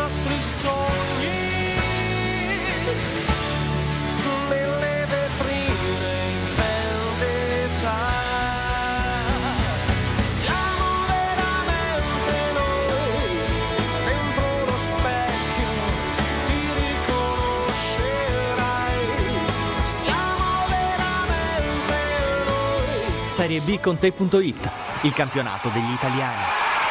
nostri sogni nelle vetrine in vendetta. Siamo veramente noi dentro lo specchio, ti riconoscerai. Siamo veramente noi. Serie B con te.it, il campionato degli italiani.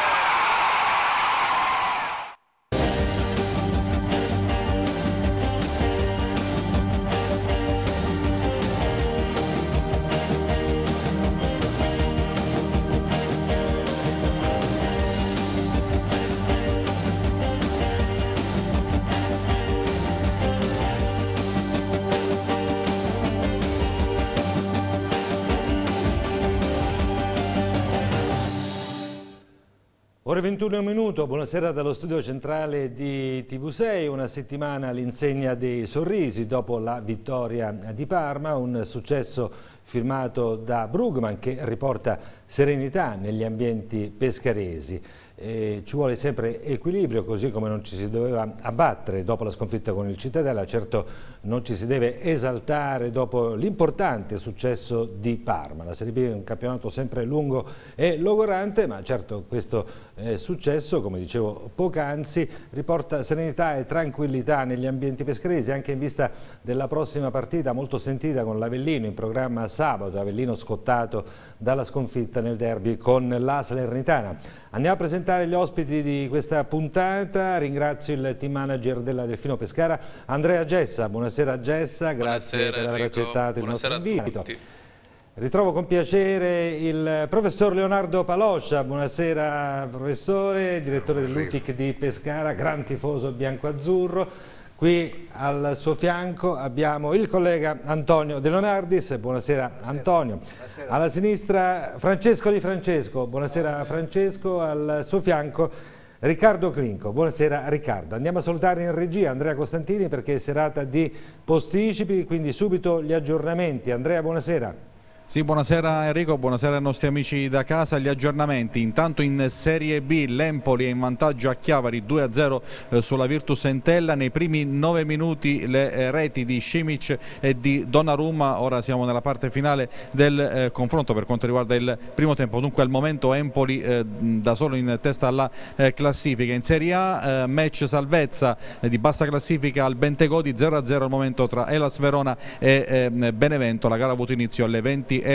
Ore 21 minuto, buonasera dallo studio centrale di TV6, una settimana all'insegna dei sorrisi dopo la vittoria di Parma, un successo firmato da Brugman che riporta serenità negli ambienti pescaresi. Ci vuole sempre equilibrio, così come non ci si doveva abbattere dopo la sconfitta con il Cittadella. Certo non ci si deve esaltare dopo l'importante successo di Parma. La Serie B è un campionato sempre lungo e logorante, ma certo questo successo, come dicevo poc'anzi, riporta serenità e tranquillità negli ambienti pescaresi, anche in vista della prossima partita molto sentita con l'Avellino in programma sabato. Avellino scottato dalla sconfitta nel derby con la Salernitana. Andiamo a presentare gli ospiti di questa puntata. Ringrazio il team manager della Delfino Pescara, Andrea Gessa. Buonasera Gessa, grazie per aver accettato il nostro invito. Ritrovo con piacere il professor Leonardo Paloscia. Buonasera professore, direttore dell'UTIC di Pescara, gran tifoso bianco-azzurro. Qui al suo fianco abbiamo il collega Antonio De Leonardis. Buonasera Antonio. Buonasera. Alla sinistra Francesco Di Francesco. Buonasera Francesco. Al suo fianco Riccardo Clinco. Buonasera Riccardo. Andiamo a salutare in regia Andrea Costantini perché è serata di posticipi, quindi subito gli aggiornamenti. Andrea, buonasera. Sì, buonasera Enrico, buonasera ai nostri amici da casa. Gli aggiornamenti: intanto in Serie B l'Empoli è in vantaggio a Chiavari 2-0 sulla Virtus Entella. Nei primi 9 minuti le reti di Simic e di Donnarumma. Ora siamo nella parte finale del confronto per quanto riguarda il primo tempo, dunque al momento Empoli da solo in testa alla classifica. In Serie A match salvezza di bassa classifica al Bentegodi, 0-0 al momento tra Hellas Verona e Benevento. La gara ha avuto inizio alle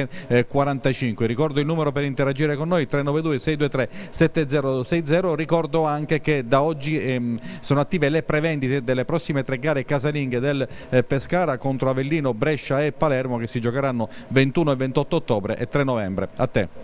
20:45. Ricordo il numero per interagire con noi: 392 623 7060. Ricordo anche che da oggi sono attive le prevendite delle prossime 3 gare casalinghe del Pescara contro Avellino, Brescia e Palermo, che si giocheranno 21 e 28 ottobre e 3 novembre. A te.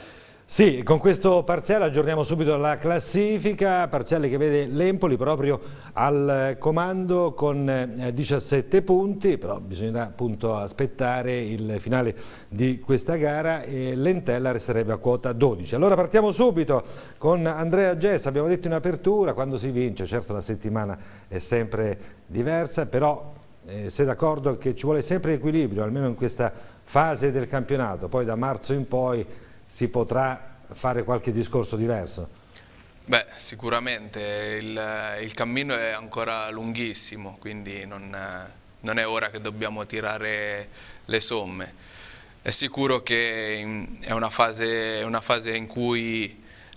Sì, con questo parziale aggiorniamo subito la classifica, parziale che vede l'Empoli proprio al comando con 17 punti, però bisognerà appunto aspettare il finale di questa gara e l'Entella resterebbe a quota 12. Allora partiamo subito con Andrea Gessa. Abbiamo detto in apertura, quando si vince, certo la settimana è sempre diversa, però sei d'accordo che ci vuole sempre equilibrio, almeno in questa fase del campionato, poi da marzo in poi si potrà fare qualche discorso diverso? Beh, sicuramente il cammino è ancora lunghissimo, quindi non è ora che dobbiamo tirare le somme. È sicuro che è una fase in cui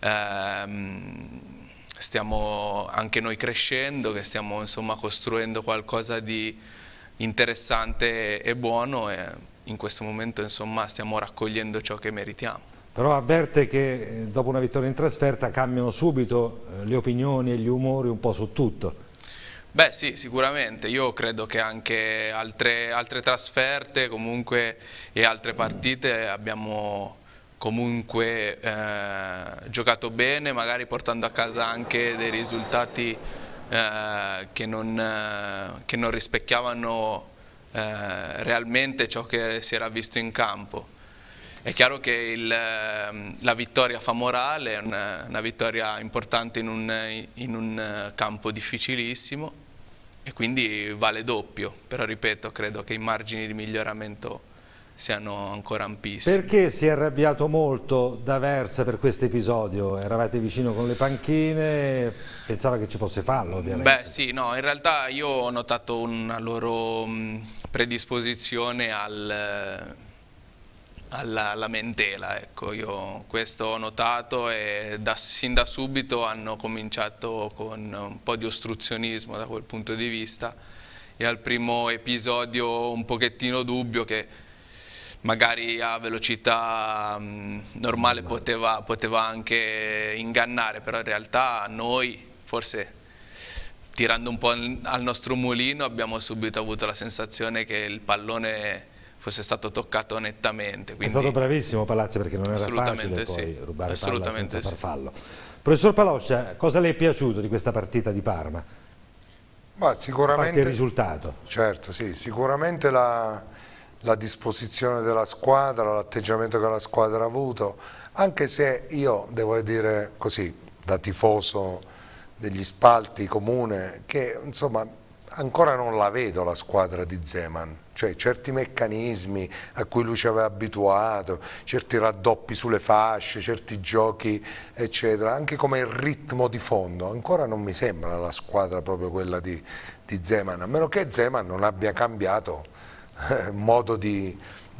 stiamo anche noi crescendo, che stiamo insomma costruendo qualcosa di interessante e buono, e in questo momento insomma stiamo raccogliendo ciò che meritiamo. Però avverte che dopo una vittoria in trasferta cambiano subito le opinioni e gli umori un po' su tutto. Beh sì, sicuramente. Io credo che anche altre trasferte comunque e altre partite abbiamo comunque giocato bene, magari portando a casa anche dei risultati che non rispecchiavano realmente ciò che si era visto in campo. È chiaro che la vittoria fa morale, è una vittoria importante in un campo difficilissimo e quindi vale doppio, però ripeto, credo che i margini di miglioramento siano ancora ampissimi. Perché si è arrabbiato molto D'Aversa per questo episodio? Eravate vicino con le panchine, pensava che ci fosse fallo ovviamente. Beh sì, no, in realtà io ho notato una loro predisposizione alla lamentela, ecco, io questo ho notato e sin da subito hanno cominciato con un po' di ostruzionismo da quel punto di vista, e al primo episodio un pochettino dubbio che magari a velocità normale poteva anche ingannare, però in realtà noi, forse tirando un po' al nostro mulino, abbiamo subito avuto la sensazione che il pallone fosse stato toccato nettamente. È stato bravissimo Palazzi, perché non era facile poi rubare palla senza far fallo. Professor Paloscia, cosa le è piaciuto di questa partita di Parma? Ma sicuramente, a parte il risultato. Certo, sì, sicuramente la disposizione della squadra, l'atteggiamento che la squadra ha avuto, anche se io devo dire così, da tifoso degli spalti comune, che insomma ancora non la vedo la squadra di Zeman, cioè certi meccanismi a cui lui ci aveva abituato, certi raddoppi sulle fasce, certi giochi eccetera, anche come il ritmo di fondo, ancora non mi sembra la squadra proprio quella di Zeman, a meno che Zeman non abbia cambiato modo di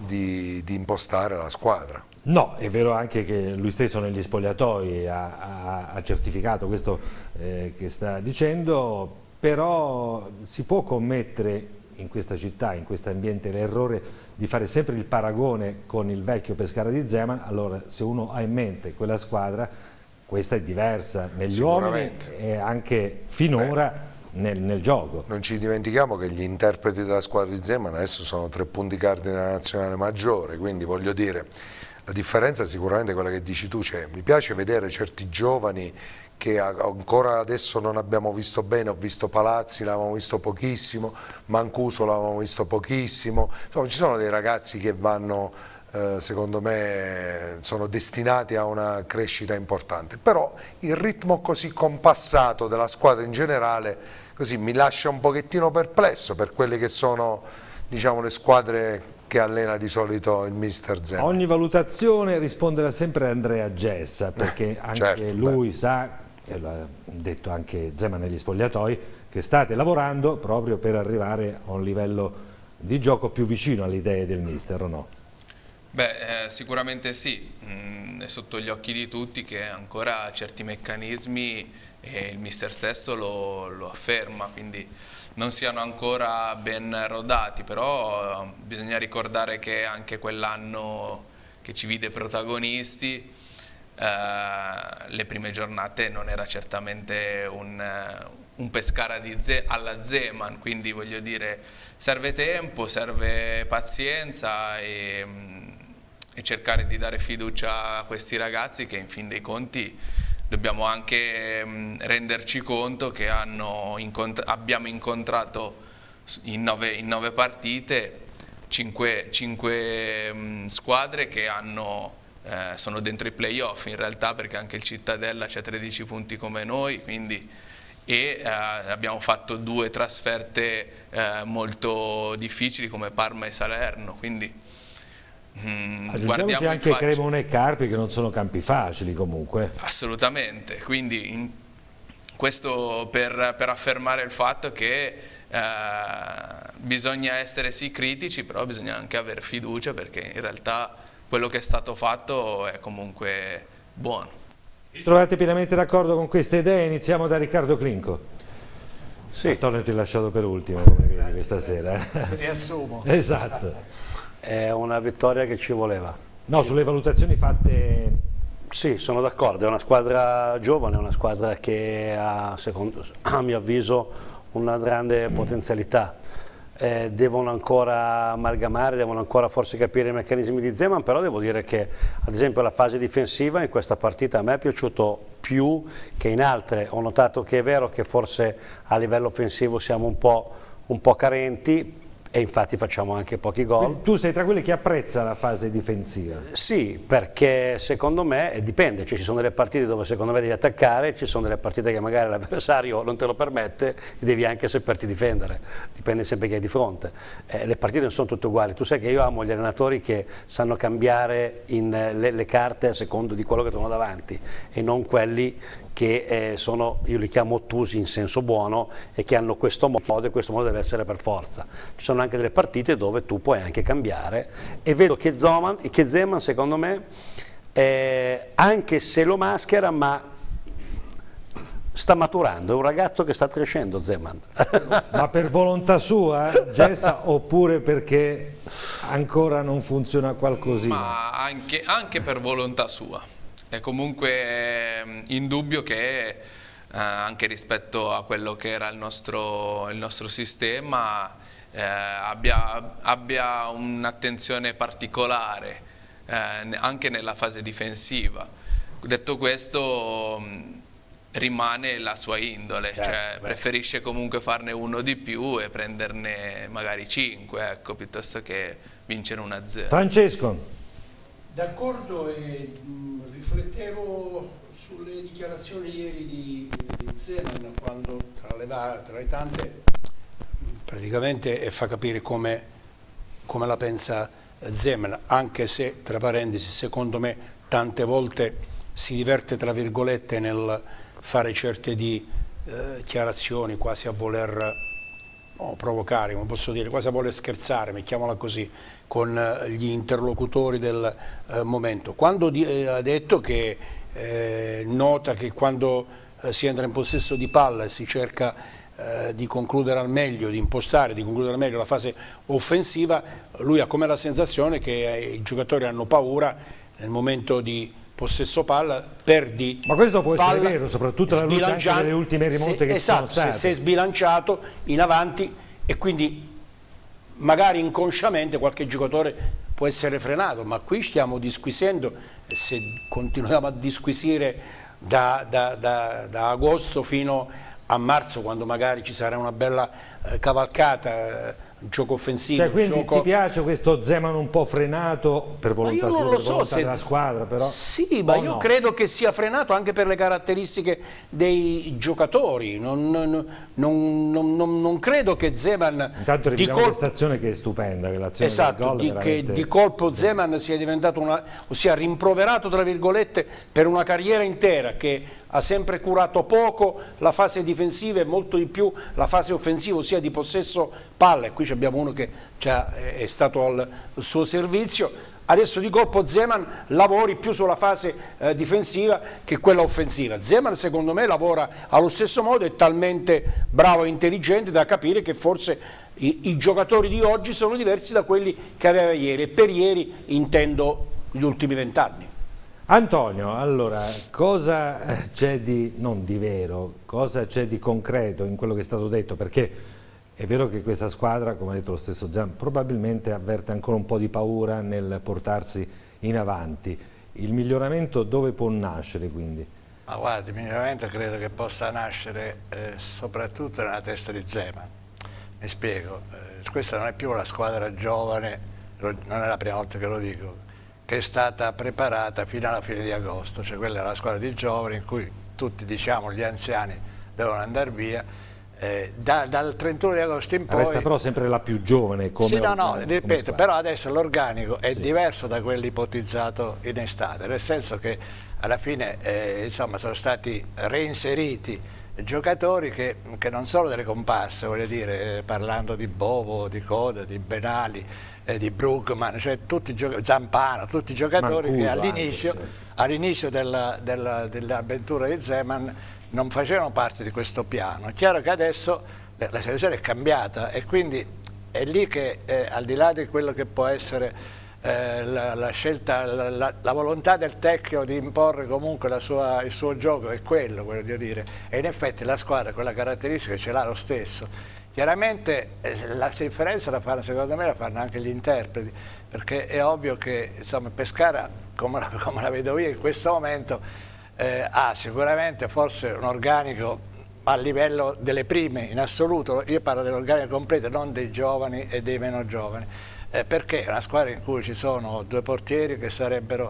impostare la squadra. No, è vero anche che lui stesso negli spogliatoi ha certificato questo che sta dicendo, però si può commettere in questa città, in questo ambiente, l'errore di fare sempre il paragone con il vecchio Pescara di Zeman. Allora, se uno ha in mente quella squadra, questa è diversa negli uomini e anche finora nel gioco. Non ci dimentichiamo che gli interpreti della squadra di Zeman adesso sono 3 punti cardine della nazionale maggiore, quindi voglio dire, la differenza è sicuramente quella che dici tu, cioè, mi piace vedere certi giovani che ancora adesso non abbiamo visto bene. Ho visto Palazzi, l'avevamo visto pochissimo, Mancuso l'avevamo visto pochissimo, insomma ci sono dei ragazzi che vanno, secondo me sono destinati a una crescita importante, però il ritmo così compassato della squadra in generale così mi lascia un pochettino perplesso per quelle che sono, diciamo, le squadre che allena di solito il mister Zeman. A ogni valutazione risponderà sempre Andrea Gessa, perché anche certo, lui sa, e lo ha detto anche Zeman negli spogliatoi, che state lavorando proprio per arrivare a un livello di gioco più vicino alle idee del mister, o no? Beh, sicuramente sì, è sotto gli occhi di tutti che ancora certi meccanismi, e il mister stesso lo afferma, quindi non siano ancora ben rodati, però bisogna ricordare che anche quell'anno che ci vide protagonisti, le prime giornate non era certamente un Pescara alla Zeman, quindi voglio dire, serve tempo, serve pazienza e cercare di dare fiducia a questi ragazzi, che in fin dei conti dobbiamo anche renderci conto che abbiamo incontrato in 9 partite 5 squadre che sono dentro i playoff in realtà, perché anche il Cittadella c'ha 13 punti come noi, quindi, abbiamo fatto 2 trasferte molto difficili come Parma e Salerno, quindi aggiungiamoci anche Cremona e Carpi, che non sono campi facili comunque. Assolutamente, quindi questo per affermare il fatto che bisogna essere sì critici, però bisogna anche avere fiducia, perché in realtà quello che è stato fatto è comunque buono. Vi trovate pienamente d'accordo con queste idee? Iniziamo da Riccardo Clinco. Sì. Antonio ti ho lasciato per ultimo, come vedi questa sera. Riassumo. Esatto. È una vittoria che ci voleva. No, sulle valutazioni fatte... Sì, sono d'accordo, è una squadra giovane, è una squadra che ha, a mio avviso, una grande potenzialità. Devono ancora amalgamare, devono ancora forse capire i meccanismi di Zeman, però devo dire che ad esempio la fase difensiva in questa partita a me è piaciuto più che in altre. Ho notato che è vero che forse a livello offensivo siamo un po' carenti, e infatti facciamo anche pochi gol. Quindi tu sei tra quelli che apprezza la fase difensiva? Sì, perché secondo me dipende, cioè, ci sono delle partite dove secondo me devi attaccare, ci sono delle partite che magari l'avversario non te lo permette e devi anche saperti difendere, dipende sempre chi hai di fronte. Le partite non sono tutte uguali, tu sai che io amo gli allenatori che sanno cambiare le carte a secondo di quello che trono davanti e non quelli che sono, io li chiamo ottusi in senso buono e che hanno questo modo e questo modo deve essere per forza. Ci sono anche delle partite dove tu puoi anche cambiare e vedo che Zeman secondo me anche se lo maschera ma sta maturando, è un ragazzo che sta crescendo Zeman. Ma per volontà sua, Gessa, oppure perché ancora non funziona qualcosina? Ma anche per volontà sua. È comunque indubbio che anche rispetto a quello che era il nostro sistema abbia un'attenzione particolare anche nella fase difensiva. Detto questo rimane la sua indole, cioè preferisce comunque farne uno di più e prenderne magari 5, ecco, piuttosto che vincere 1-0. Francesco? D'accordo, e riflettevo sulle dichiarazioni ieri di Zeman quando tra le tante praticamente fa capire come la pensa Zeman, anche se tra parentesi secondo me tante volte si diverte tra virgolette nel fare certe dichiarazioni quasi a voler provocare, come posso dire, quasi a voler scherzare, mettiamola così, con gli interlocutori del momento. Quando ha detto che nota che quando si entra in possesso di palla si cerca di concludere al meglio, di impostare, di concludere al meglio la fase offensiva, lui ha come la sensazione che i giocatori hanno paura nel momento di possesso palla, perdi. Ma questo può essere palla, vero, soprattutto alla luce anche delle ultime rimonte che ci sono state. Se sei sbilanciato in avanti e quindi magari inconsciamente qualche giocatore può essere frenato, ma qui stiamo disquisendo, se continuiamo a disquisire da agosto fino a marzo, quando magari ci sarà una bella cavalcata, gioco offensivo. Cioè, quindi ti piace questo Zeman un po' frenato per volontà sua, per volontà della squadra, però? Sì, ma io credo che sia frenato anche per le caratteristiche dei giocatori. Non credo che Zeman intanto rivediamo questa azione che è stupenda, che l'azione esatto, del gol che veramente... di colpo Zeman sia diventato ossia rimproverato tra virgolette per una carriera intera che ha sempre curato poco la fase difensiva e molto di più la fase offensiva, ossia di possesso palla, e qui abbiamo uno che è stato al suo servizio. Adesso di colpo Zeman lavori più sulla fase difensiva che quella offensiva. Zeman secondo me lavora allo stesso modo, è talmente bravo e intelligente da capire che forse i giocatori di oggi sono diversi da quelli che aveva ieri, e per ieri intendo gli ultimi 20 anni. Antonio, allora, cosa c'è di, non di vero, cosa c'è di concreto in quello che è stato detto? Perché è vero che questa squadra, come ha detto lo stesso Zeman, probabilmente avverte ancora un po' di paura nel portarsi in avanti. Il miglioramento dove può nascere quindi? Ma guardi, il miglioramento credo che possa nascere soprattutto nella testa di Zeman. Mi spiego, questa non è più una squadra giovane, non è la prima volta che lo dico, che è stata preparata fino alla fine di agosto, cioè quella è la squadra di giovani in cui tutti diciamo gli anziani devono andare via, dal 31 di agosto in poi... Resta però sempre la più giovane come sì, no, ripeto, squadra. però adesso l'organico è diverso da quello ipotizzato in estate, nel senso che alla fine insomma sono stati reinseriti giocatori che non sono delle comparse, voglio dire, parlando di Bovo, di Coda, di Benali, di Brugman, cioè tutti Zampano, tutti i giocatori Mancuso che all'inizio dell'avventura di Zeman non facevano parte di questo piano. È chiaro che adesso la situazione è cambiata e quindi è lì che al di là di quello che può essere la scelta, la volontà del tecnico di imporre comunque il suo gioco è quello, voglio dire, e in effetti la squadra quella caratteristica ce l'ha lo stesso. Chiaramente la differenza la fanno, secondo me la fanno anche gli interpreti, perché è ovvio che insomma, Pescara, come la vedo io in questo momento, ha sicuramente forse un organico a livello delle prime in assoluto, io parlo dell'organico completo, non dei giovani e dei meno giovani, perché è una squadra in cui ci sono 2 portieri che sarebbero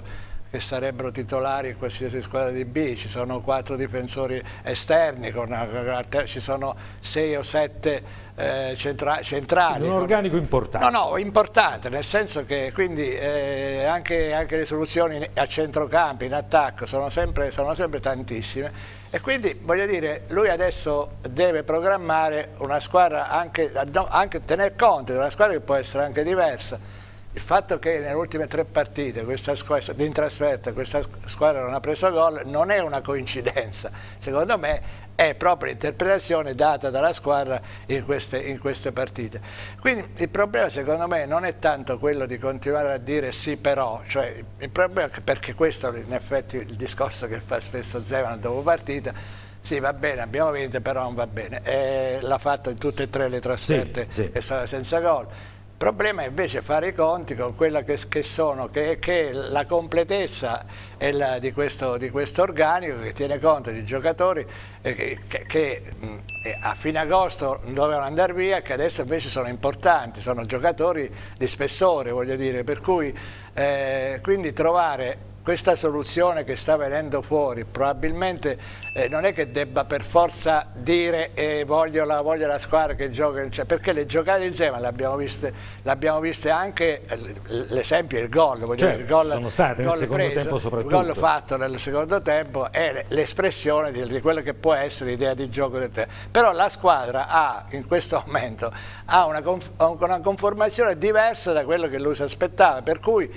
titolari in qualsiasi squadra di B, ci sono 4 difensori esterni, ci sono 6 o 7 centrali. Un organico importante. No, importante, nel senso che quindi anche le soluzioni a centrocampo, in attacco, sono sempre tantissime, e quindi voglio dire, lui adesso deve programmare una squadra, anche tener conto di una squadra che può essere anche diversa. Il fatto che nelle ultime 3 partite questa squadra in trasferta questa squadra non ha preso gol non è una coincidenza, secondo me è proprio l'interpretazione data dalla squadra in queste partite. Quindi il problema secondo me non è tanto quello di continuare a dire sì però, cioè il problema è perché questo in effetti il discorso che fa spesso Zeman dopo partita, sì va bene abbiamo vinto però non va bene, l'ha fatto in tutte e 3 le trasferte che sono senza gol. Il problema è invece fare i conti con quella che è la completezza di questo organico, che tiene conto di giocatori che a fine agosto dovevano andare via, che adesso invece sono importanti, sono giocatori di spessore, voglio dire, per cui quindi trovare questa soluzione che sta venendo fuori probabilmente non è che debba per forza dire voglio la squadra che gioca, cioè, perché le giocate insieme le abbiamo viste anche, l'esempio è il gol, sono state nel secondo tempo soprattutto. Il gol fatto nel secondo tempo è l'espressione di quello che può essere l'idea di gioco del tempo. Però la squadra in questo momento ha una conformazione diversa da quello che lui si aspettava, per cui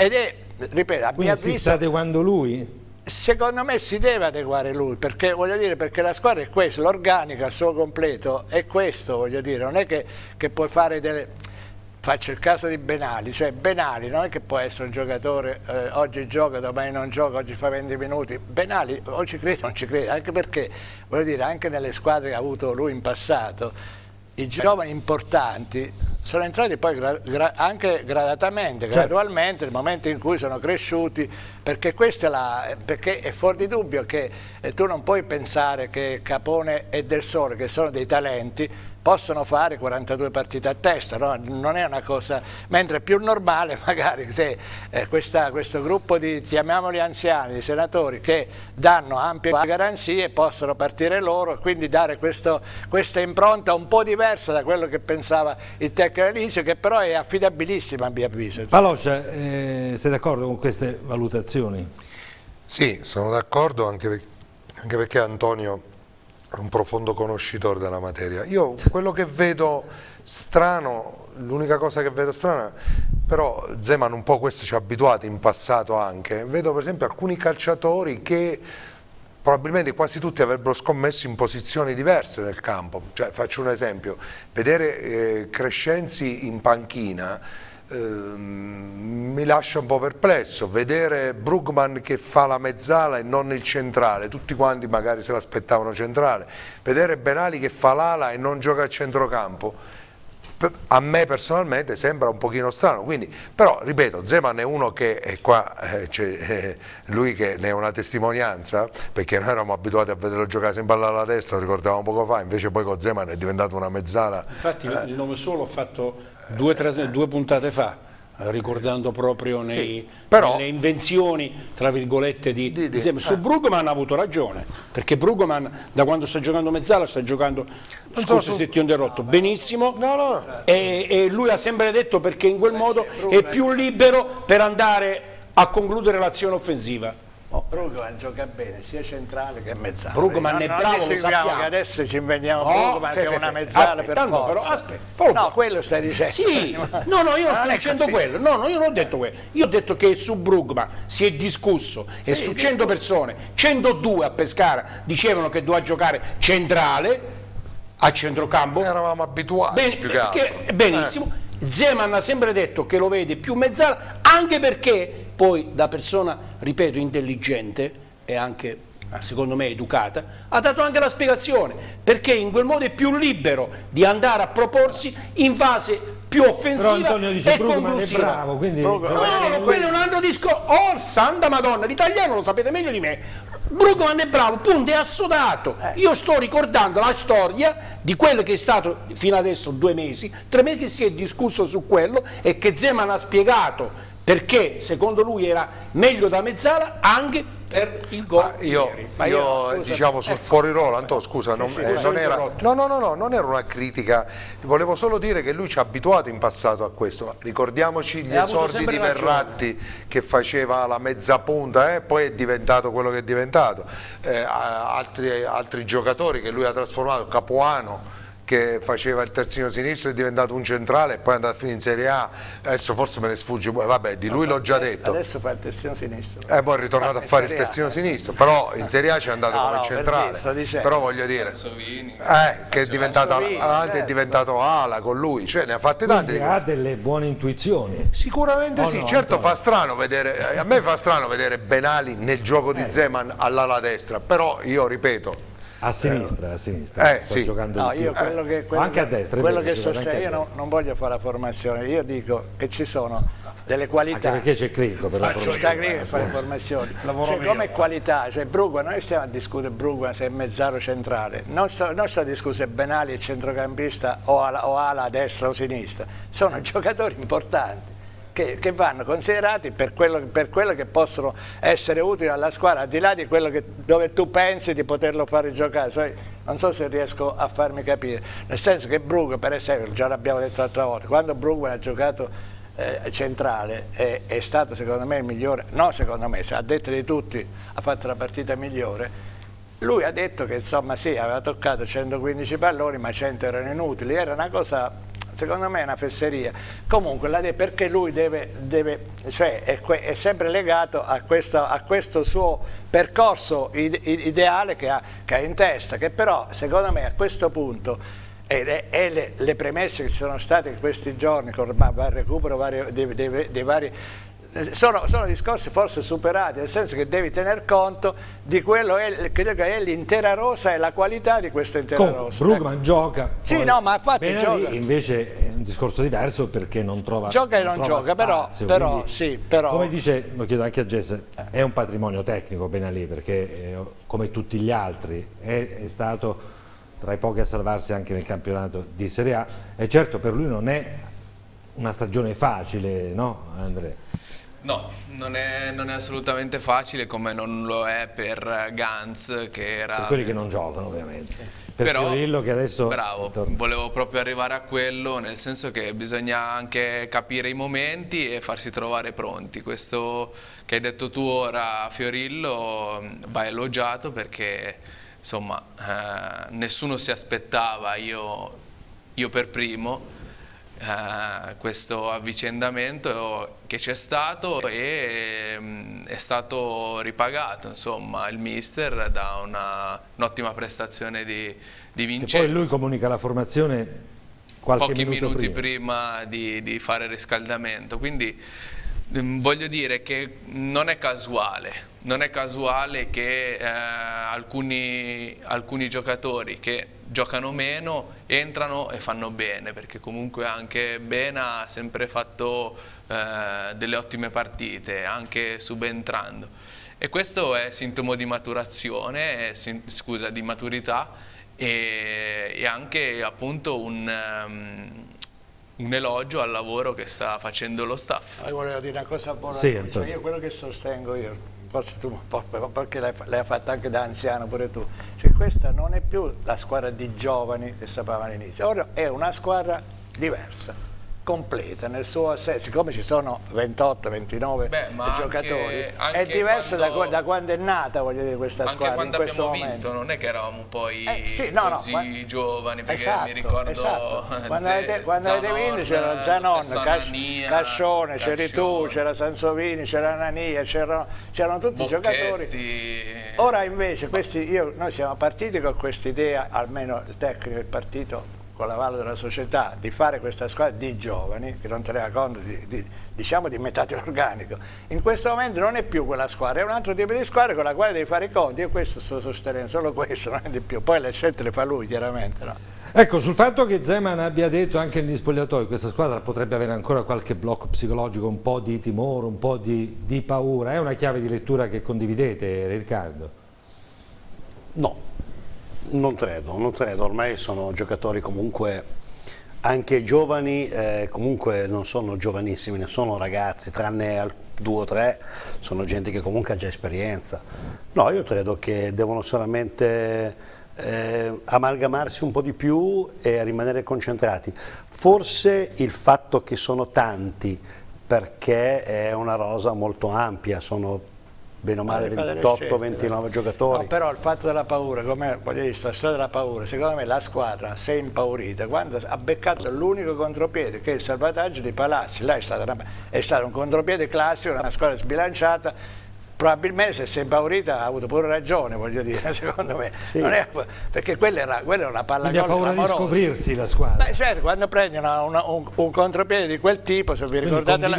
ripeto, a mio avviso, si sta adeguando lui? Secondo me si deve adeguare lui, perché voglio dire, perché la squadra è questa, l'organico al suo completo è questo, voglio dire, non è che puoi fare faccio il caso di Benali, cioè Benali non è che può essere un giocatore, oggi gioca, domani non gioca, oggi fa 20 minuti, Benali o ci crede o non ci crede, anche perché, voglio dire, anche nelle squadre che ha avuto lui in passato, i giovani importanti sono entrati poi anche gradatamente, gradualmente, nel momento in cui sono cresciuti, perché perché è fuori di dubbio che tu non puoi pensare che Capone e Del Sole, che sono dei talenti, possono fare 42 partite a testa, no? Non è una cosa, mentre è più normale magari se questo gruppo di, chiamiamoli anziani, di senatori che danno ampie garanzie, possono partire loro e quindi dare questa impronta un po' diversa da quello che pensava il tecnico all'inizio, che però è affidabilissima a mio avviso. Paloscia, sei d'accordo con queste valutazioni? Sì, sono d'accordo anche perché Antonio è un profondo conoscitore della materia. Io quello che vedo strano, l'unica cosa che vedo strana, però Zeman un po' questo ci ha abituati in passato anche, vedo per esempio alcuni calciatori che probabilmente quasi tutti avrebbero scommesso in posizioni diverse nel campo. Cioè, faccio un esempio, vedere Crescenzi in panchina mi lascia un po' perplesso, vedere Brugman che fa la mezzala e non il centrale, tutti quanti magari se l'aspettavano centrale, vedere Benali che fa l'ala e non gioca a centrocampo, a me personalmente sembra un pochino strano, quindi, però ripeto, Zeman è uno che è qua, lui che ne è una testimonianza, perché noi eravamo abituati a vederlo giocare sempre alla destra, lo ricordavamo poco fa, invece poi con Zeman è diventato una mezzala. Infatti il nome suo l'ho fatto 2 puntate fa, ricordando proprio nelle invenzioni tra virgolette di Zeman. Su Brugman ha avuto ragione, perché Brugman da quando sta giocando mezzala sta giocando, scorse settimane derrotto benissimo, e lui ha sempre detto perché in quel modo è più libero per andare a concludere l'azione offensiva. Brugman gioca bene sia centrale che mezzala. Brugman è bravo, lo sappiamo. Che adesso ci inventiamo Brugman che è una mezzala per forza. Però aspetta, no, quello stai dicendo. Sì, no, io non sto dicendo quello. No, io non ho detto quello. Io ho detto che su Brugman si è discusso e su 100 persone, 102 a Pescara dicevano che doveva giocare centrale a centrocampo. Eravamo abituati più che altro. Benissimo. Zeman ha sempre detto che lo vede più mezzala, anche perché poi da persona, ripeto, intelligente e anche secondo me educata, ha dato anche la spiegazione, perché in quel modo è più libero di andare a proporsi in fase più offensiva Però Antonio dice e Brugman è conclusiva. bravo, quindi No, quello è un altro discorso. Oh, santa madonna, l'italiano lo sapete meglio di me. Brugman è bravo, punto, è assodato. Io sto ricordando la storia di quello che è stato fino adesso 2 mesi, 3 mesi che si è discusso su quello e che Zeman ha spiegato perché secondo lui era meglio da mezzala anche per il gol di ieri. Io diciamo sul fuori ruolo, Antonio, scusa, non era una critica, volevo solo dire che lui ci ha abituato in passato a questo. Ricordiamoci gli esordi di Verratti che faceva la mezza punta e poi è diventato quello che è diventato. Altri giocatori che lui ha trasformato, Capuano che faceva il terzino sinistro, è diventato un centrale e poi è andato a finire in Serie A. Adesso forse me ne sfugge, vabbè, di lui l'ho già detto. Adesso fa il terzino sinistro. Poi è ritornato a fare il terzino sinistro, però in Serie A c'è andato come centrale. Però voglio dire, che è diventato avanti, è diventato ala con lui, cioè ne ha fatte tante di ha delle buone intuizioni. Sicuramente sì, certo fa strano vedere, a me fa strano vedere Benali nel gioco di Zeman all'ala destra, però io ripeto, a sinistra, sto giocando no, io anche a destra. Quello che sostengo, io non voglio fare la formazione, io dico che ci sono delle qualità. Anche perché c'è Cricco per la formazione. C'è Cricco per fare le formazioni. Cioè, come qualità, cioè Brugman, noi stiamo a discutere Brugman se è mezzaro centrale, non sto a discutere se Benali è centrocampista o ala a destra o a sinistra, sono giocatori importanti. Che vanno considerati per quello che possono essere utili alla squadra, al di là di quello dove tu pensi di poterlo fare giocare. Cioè, non so se riesco a farmi capire, nel senso che Brugman, per esempio, già l'abbiamo detto l'altra volta, quando Brugman ha giocato centrale è stato secondo me il migliore, no secondo me, se a detta di tutti ha fatto la partita migliore. Lui ha detto che insomma sì, aveva toccato 115 palloni ma 100 erano inutili, era una cosa, secondo me è una fesseria. Comunque perché lui cioè è sempre legato a questo suo percorso ideale che ha in testa, che però secondo me a questo punto e le premesse che ci sono state in questi giorni con il recupero dei vari sono discorsi forse superati, nel senso che devi tener conto di quello che è l'intera rosa e la qualità di questa intera rosa. Brugman gioca. Sì, no, ma infatti gioca. Invece è un discorso diverso perché non trova gioca e non gioca, spazio, però sì, però come dice, lo chiedo anche a Jess, è un patrimonio tecnico Benali, perché come tutti gli altri è stato tra i pochi a salvarsi anche nel campionato di Serie A, e certo per lui non è una stagione facile, no Andrea? No, non è assolutamente facile, come non lo è per Gantz, che era... Per quelli che non giocano ovviamente. Per però, Fiorillo che adesso... Bravo, volevo proprio arrivare a quello, nel senso che bisogna anche capire i momenti e farsi trovare pronti. Questo che hai detto tu ora, Fiorillo, va elogiato perché insomma nessuno si aspettava, io per primo, questo avvicendamento che c'è stato e è stato ripagato, insomma, il mister da un'ottima prestazione di Vincenzo. E poi lui comunica la formazione pochi minuti prima di fare il riscaldamento, quindi voglio dire che non è casuale che alcuni giocatori che giocano meno entrano e fanno bene, perché comunque anche Bena ha sempre fatto delle ottime partite, anche subentrando, e questo è sintomo di maturazione, di maturità, e anche appunto un elogio al lavoro che sta facendo lo staff. Volevo dire una cosa buona, sì, io quello che sostengo io, forse tu, perché l'hai fatta anche da anziano pure tu, cioè questa non è più la squadra di giovani che sapevano all'inizio, ora è una squadra diversa, completa nel suo assetto, siccome ci sono 28-29 giocatori, è diversa da quando è nata, voglio dire, questa squadra. Anche quando in questo abbiamo momento vinto non è che eravamo poi così giovani, perché mi ricordo quando avete vinto c'era Zanon, Cascione, c'eri tu, c'era Sansovini, c'era Anania, c'erano tutti i giocatori. Ora invece noi siamo partiti con questa idea, almeno il tecnico del partito con l'avallo della società, di fare questa squadra di giovani che non teneva conto diciamo di metà organico. In questo momento non è più quella squadra, è un altro tipo di squadra con la quale devi fare i conti. Io questo sto sostenendo, solo questo, non è di più. Poi le scelte le fa lui chiaramente, no? Ecco, sul fatto che Zeman abbia detto anche negli spogliatoi questa squadra potrebbe avere ancora qualche blocco psicologico, un po' di timore, un po' di paura, è una chiave di lettura che condividete, Riccardo? No, non credo, ormai sono giocatori comunque anche giovani, comunque non sono giovanissimi, ne sono ragazzi, tranne 2 o 3, sono gente che comunque ha già esperienza. No, io credo che devono solamente amalgamarsi un po' di più e rimanere concentrati. Forse il fatto che sono tanti, perché è una rosa molto ampia, sono bene o male 28-29 giocatori. No, però il fatto della paura, come voglio dire, la storia della paura, secondo me la squadra si è impaurita quando ha beccato l'unico contropiede che è il salvataggio di Palazzi. Là è stato un contropiede classico, una squadra sbilanciata. Probabilmente se si è impaurita ha avuto pure ragione, voglio dire, secondo me. Sì. Non è, perché quella era una palla Quindi ha paura di scoprirsi la squadra. Beh, certo, quando prendi un contropiede di quel tipo, se vi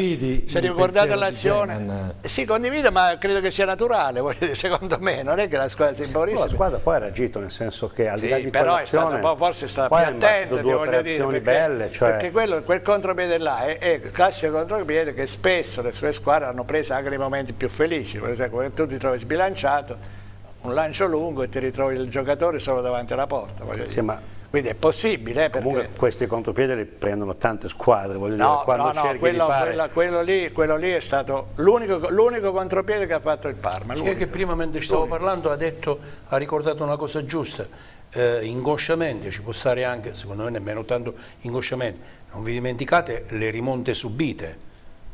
ricordate l'azione, sì, condivido, ma credo che sia naturale, voglio dire, secondo me, non è che la squadra si impaurisce. La squadra poi ha reagito, nel senso che al di là di però quell'azione, forse è stata più attenta, ti voglio dire, perché quel contropiede là è il classico contropiede che spesso le sue squadre hanno preso anche nei momenti più felici. Per esempio, quando tu ti trovi sbilanciato, un lancio lungo e ti ritrovi il giocatore solo davanti alla porta. Sì, ma quindi è possibile, comunque perché questi contropiedi li prendono tante squadre, voglio dire, quando cerchi di fare... quello lì è stato l'unico contropiede che ha fatto il Parma. Che prima, mentre stavo parlando, ha ricordato una cosa giusta. Inconsciamente ci può stare anche, secondo me nemmeno tanto inconsciamente, non vi dimenticate le rimonte subite.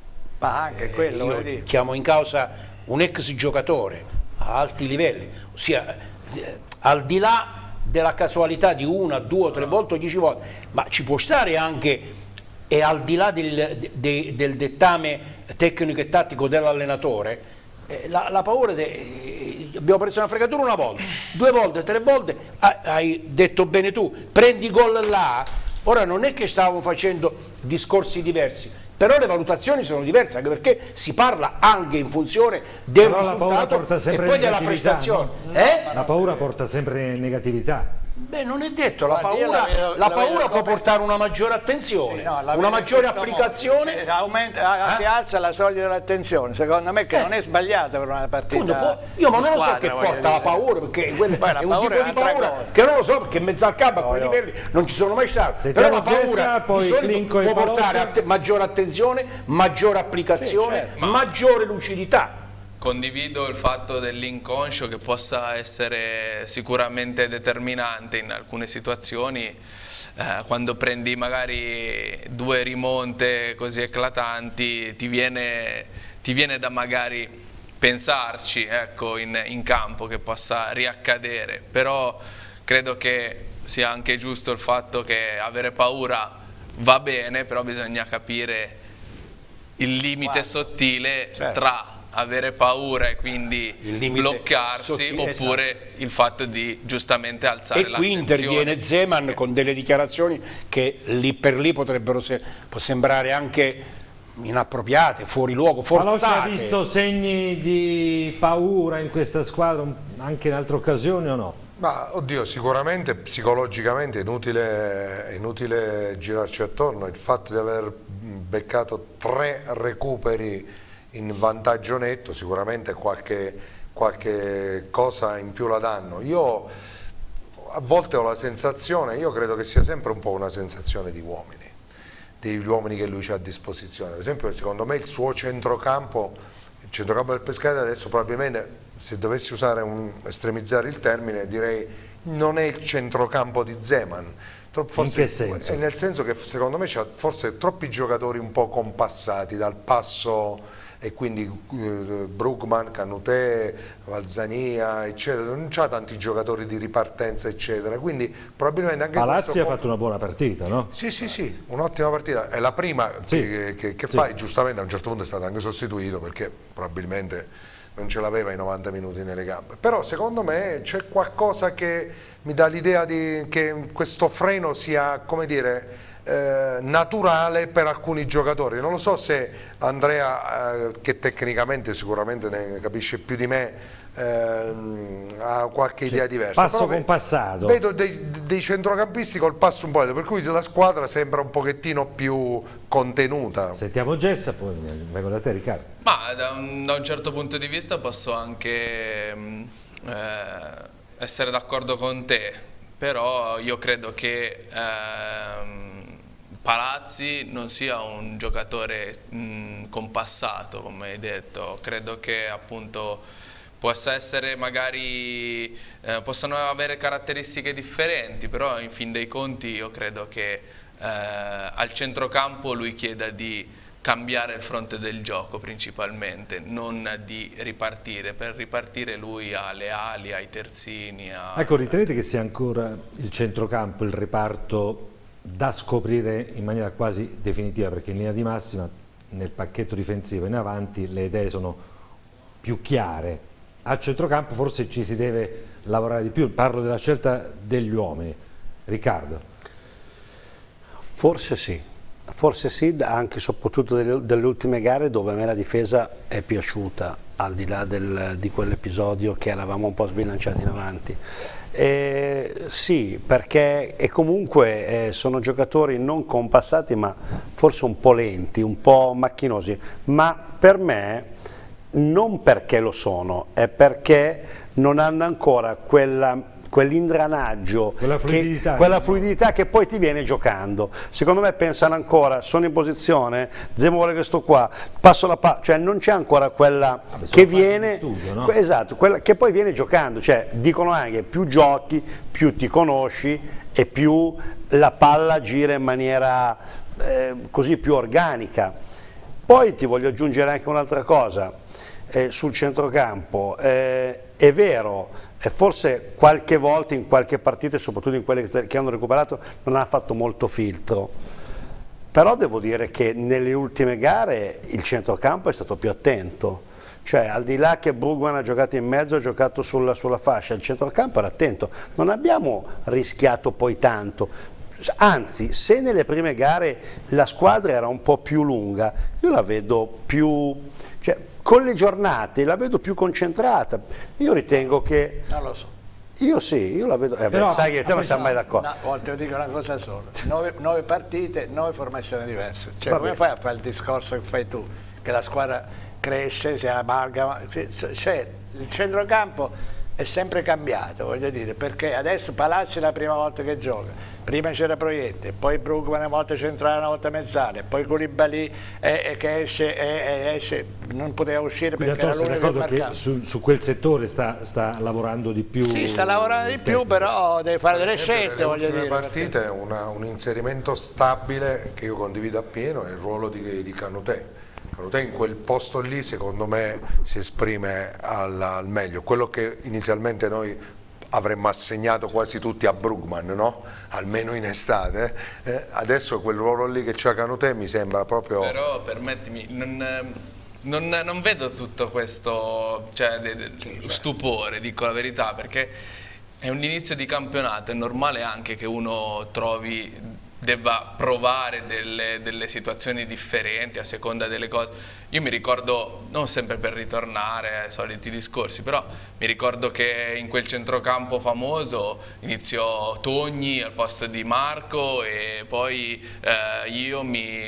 Ma anche quello, io chiamo in causa un ex giocatore a alti livelli, ossia al di là della casualità di 1, 2 o 3 volte o 10 volte, ma ci può stare anche, e al di là del dettame tecnico e tattico dell'allenatore, la paura abbiamo preso una fregatura una volta, 2 volte, 3 volte, hai detto bene tu, prendi gol là. Ora non è che stavamo facendo discorsi diversi, però le valutazioni sono diverse, anche perché si parla anche in funzione del risultato e poi della prestazione. No? La paura porta sempre negatività. Beh, non è detto, la paura può portare una maggiore attenzione, una maggiore applicazione. Si alza la soglia dell'attenzione, secondo me, che non è sbagliata per una partita. Io ma non lo so che porta la paura, perché è un tipo di paura che non lo so, perché in mezzo al campo a quei livelli non ci sono mai stati. Però la paura di solito può portare a maggiore attenzione, maggiore applicazione, maggiore lucidità. Condivido il fatto dell'inconscio che possa essere sicuramente determinante in alcune situazioni, quando prendi magari 2 rimonte così eclatanti ti viene da magari pensarci, ecco, in campo che possa riaccadere, però credo che sia anche giusto il fatto che avere paura va bene, però bisogna capire il limite sottile tra avere paura e quindi bloccarsi oppure il fatto di giustamente alzare l'attenzione. E qui interviene Zeman con delle dichiarazioni che lì per lì potrebbero può sembrare anche inappropriate, fuori luogo, forzate. Ma ha visto segni di paura in questa squadra anche in altre occasioni o no? Ma oddio, sicuramente psicologicamente è inutile girarci attorno. Il fatto di aver beccato 3 recuperi in vantaggio netto sicuramente qualche cosa in più la danno. Io a volte ho la sensazione, io credo che sia sempre un po' una sensazione di uomini, degli uomini che lui ha a disposizione. Per esempio, secondo me il suo centrocampo, il centrocampo del Pescara adesso probabilmente, se dovessi estremizzare il termine, direi non è il centrocampo di Zeman. Forse, in che senso? Nel senso che secondo me c'ha forse troppi giocatori un po' compassati dal passo, e quindi Brugman, Canutè, Valzania eccetera, non c'ha tanti giocatori di ripartenza eccetera, quindi probabilmente anche Palazzi ha fatto una buona partita, no? Sì, un'ottima partita, è la prima che fa, e giustamente a un certo punto è stato anche sostituito perché probabilmente non ce l'aveva i 90 minuti nelle gambe, però secondo me c'è qualcosa che mi dà l'idea che questo freno sia, come dire, naturale per alcuni giocatori. Non lo so se Andrea, che tecnicamente sicuramente ne capisce più di me, ha qualche idea diversa. Passo compassato. Vedo dei centrocampisti col passo un po' lento, per cui la squadra sembra un pochettino più contenuta. Sentiamo Gessa, poi vengo da te, Riccardo. Ma da un certo punto di vista posso anche essere d'accordo con te, però io credo che Palazzi non sia un giocatore compassato, come hai detto. Credo che appunto possa essere magari, possono avere caratteristiche differenti, però in fin dei conti io credo che al centrocampo lui chieda di cambiare il fronte del gioco principalmente, non di ripartire. Per ripartire lui ha le ali, ha i terzini. Ecco, ritenete che sia ancora il centrocampo, il reparto da scoprire in maniera quasi definitiva, perché in linea di massima nel pacchetto difensivo in avanti le idee sono più chiare. Al centrocampo forse ci si deve lavorare di più, parlo della scelta degli uomini. Riccardo? Forse sì, anche soprattutto delle ultime gare dove a me la difesa è piaciuta, al di là di quell'episodio che eravamo un po' sbilanciati in avanti. Sì, perché comunque sono giocatori non compassati, ma forse un po' lenti, un po' macchinosi, ma per me non perché lo sono, è perché non hanno ancora quell'ingranaggio, quella fluidità che poi ti viene giocando. Secondo me pensano ancora, sono in posizione, Zemo vuole questo qua, passo la palla, cioè non c'è ancora quella che viene, studio, no? esatto, quella che poi viene giocando, cioè dicono anche più giochi, più ti conosci e più la palla gira in maniera così più organica. Poi ti voglio aggiungere anche un'altra cosa. Sul centrocampo è vero, forse qualche volta in qualche partita, soprattutto in quelle che hanno recuperato, non ha fatto molto filtro, però devo dire che nelle ultime gare il centrocampo è stato più attento, cioè al di là che Brugman ha giocato in mezzo, ha giocato sulla fascia, il centrocampo era attento, non abbiamo rischiato poi tanto. Anzi, se nelle prime gare la squadra era un po' più lunga, io la vedo più, cioè, con le giornate la vedo più concentrata. Io ritengo che... Non lo so. Io sì, io la vedo... Però, sai che te non siamo mai d'accordo. No, ti dico una cosa sola. 9 partite, 9 formazioni diverse. Cioè, Vabbè. come fai a fare il discorso che fai tu? Che la squadra cresce, si amalgama. Cioè, il centrocampo è sempre cambiato, voglio dire, perché adesso Palazzi è la prima volta che gioca. Prima c'era Proietti, poi Brugman una volta centrale, una volta mezzale, poi Koulibaly che esce, non poteva uscire. Quindi perché era sei l'unico d'accordo che che marcava. su quel settore sta lavorando di più? Sì, sta lavorando di più, però deve fare delle scelte, voglio dire. Nelle partite un inserimento stabile che io condivido appieno è il ruolo di Kanouté. Kanouté in quel posto lì secondo me si esprime al meglio, quello che inizialmente noi avremmo assegnato quasi tutti a Brugman, no? Almeno in estate, adesso quel ruolo lì che c'ha Kanouté mi sembra proprio... Però permettimi, non vedo tutto questo, cioè, stupore, dico la verità, perché è un inizio di campionato, è normale anche che uno debba provare delle situazioni differenti a seconda delle cose. Io mi ricordo, non sempre per ritornare ai soliti discorsi, però mi ricordo che in quel centrocampo famoso iniziò Togni al posto di Marco e poi io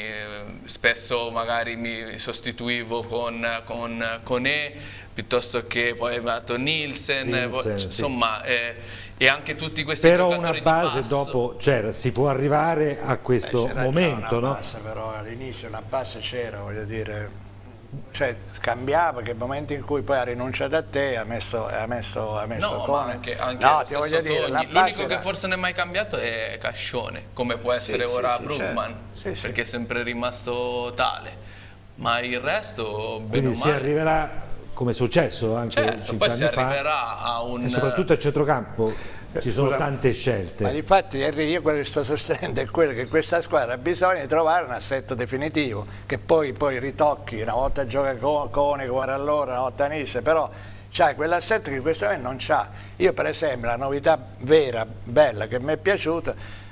spesso magari mi sostituivo con Koné, piuttosto che poi è arrivato Nielsen, insomma, e anche tutti questi però giocatori una base di basso. dopo c'era, si può arrivare a questo momento, una no? bassa, però all'inizio una bassa c'era, voglio dire, cioè scambiava, che momento in cui poi ha rinunciato a te ha messo No, Come. ma anche No, lo ti voglio stesso dire, Togni. la L'unico base che forse non è mai cambiato è Cascione, come può essere sì, ora sì, Brugman, certo. Sì, perché è sempre rimasto tale, ma il resto bene Quindi o si male. arriverà, come è successo anche Certo, 5 poi si anni fa, arriverà a un... e soprattutto al centrocampo ci sono tante scelte. Ma difatti Henry, io quello che sto sostenendo è quello che questa squadra ha bisogno di trovare un assetto definitivo, che poi ritocchi, una volta gioca Cone come allora, una volta Nisse, però c'ha quell'assetto che questo momento non c'ha. Io per esempio la novità vera, bella, che mi è piaciuta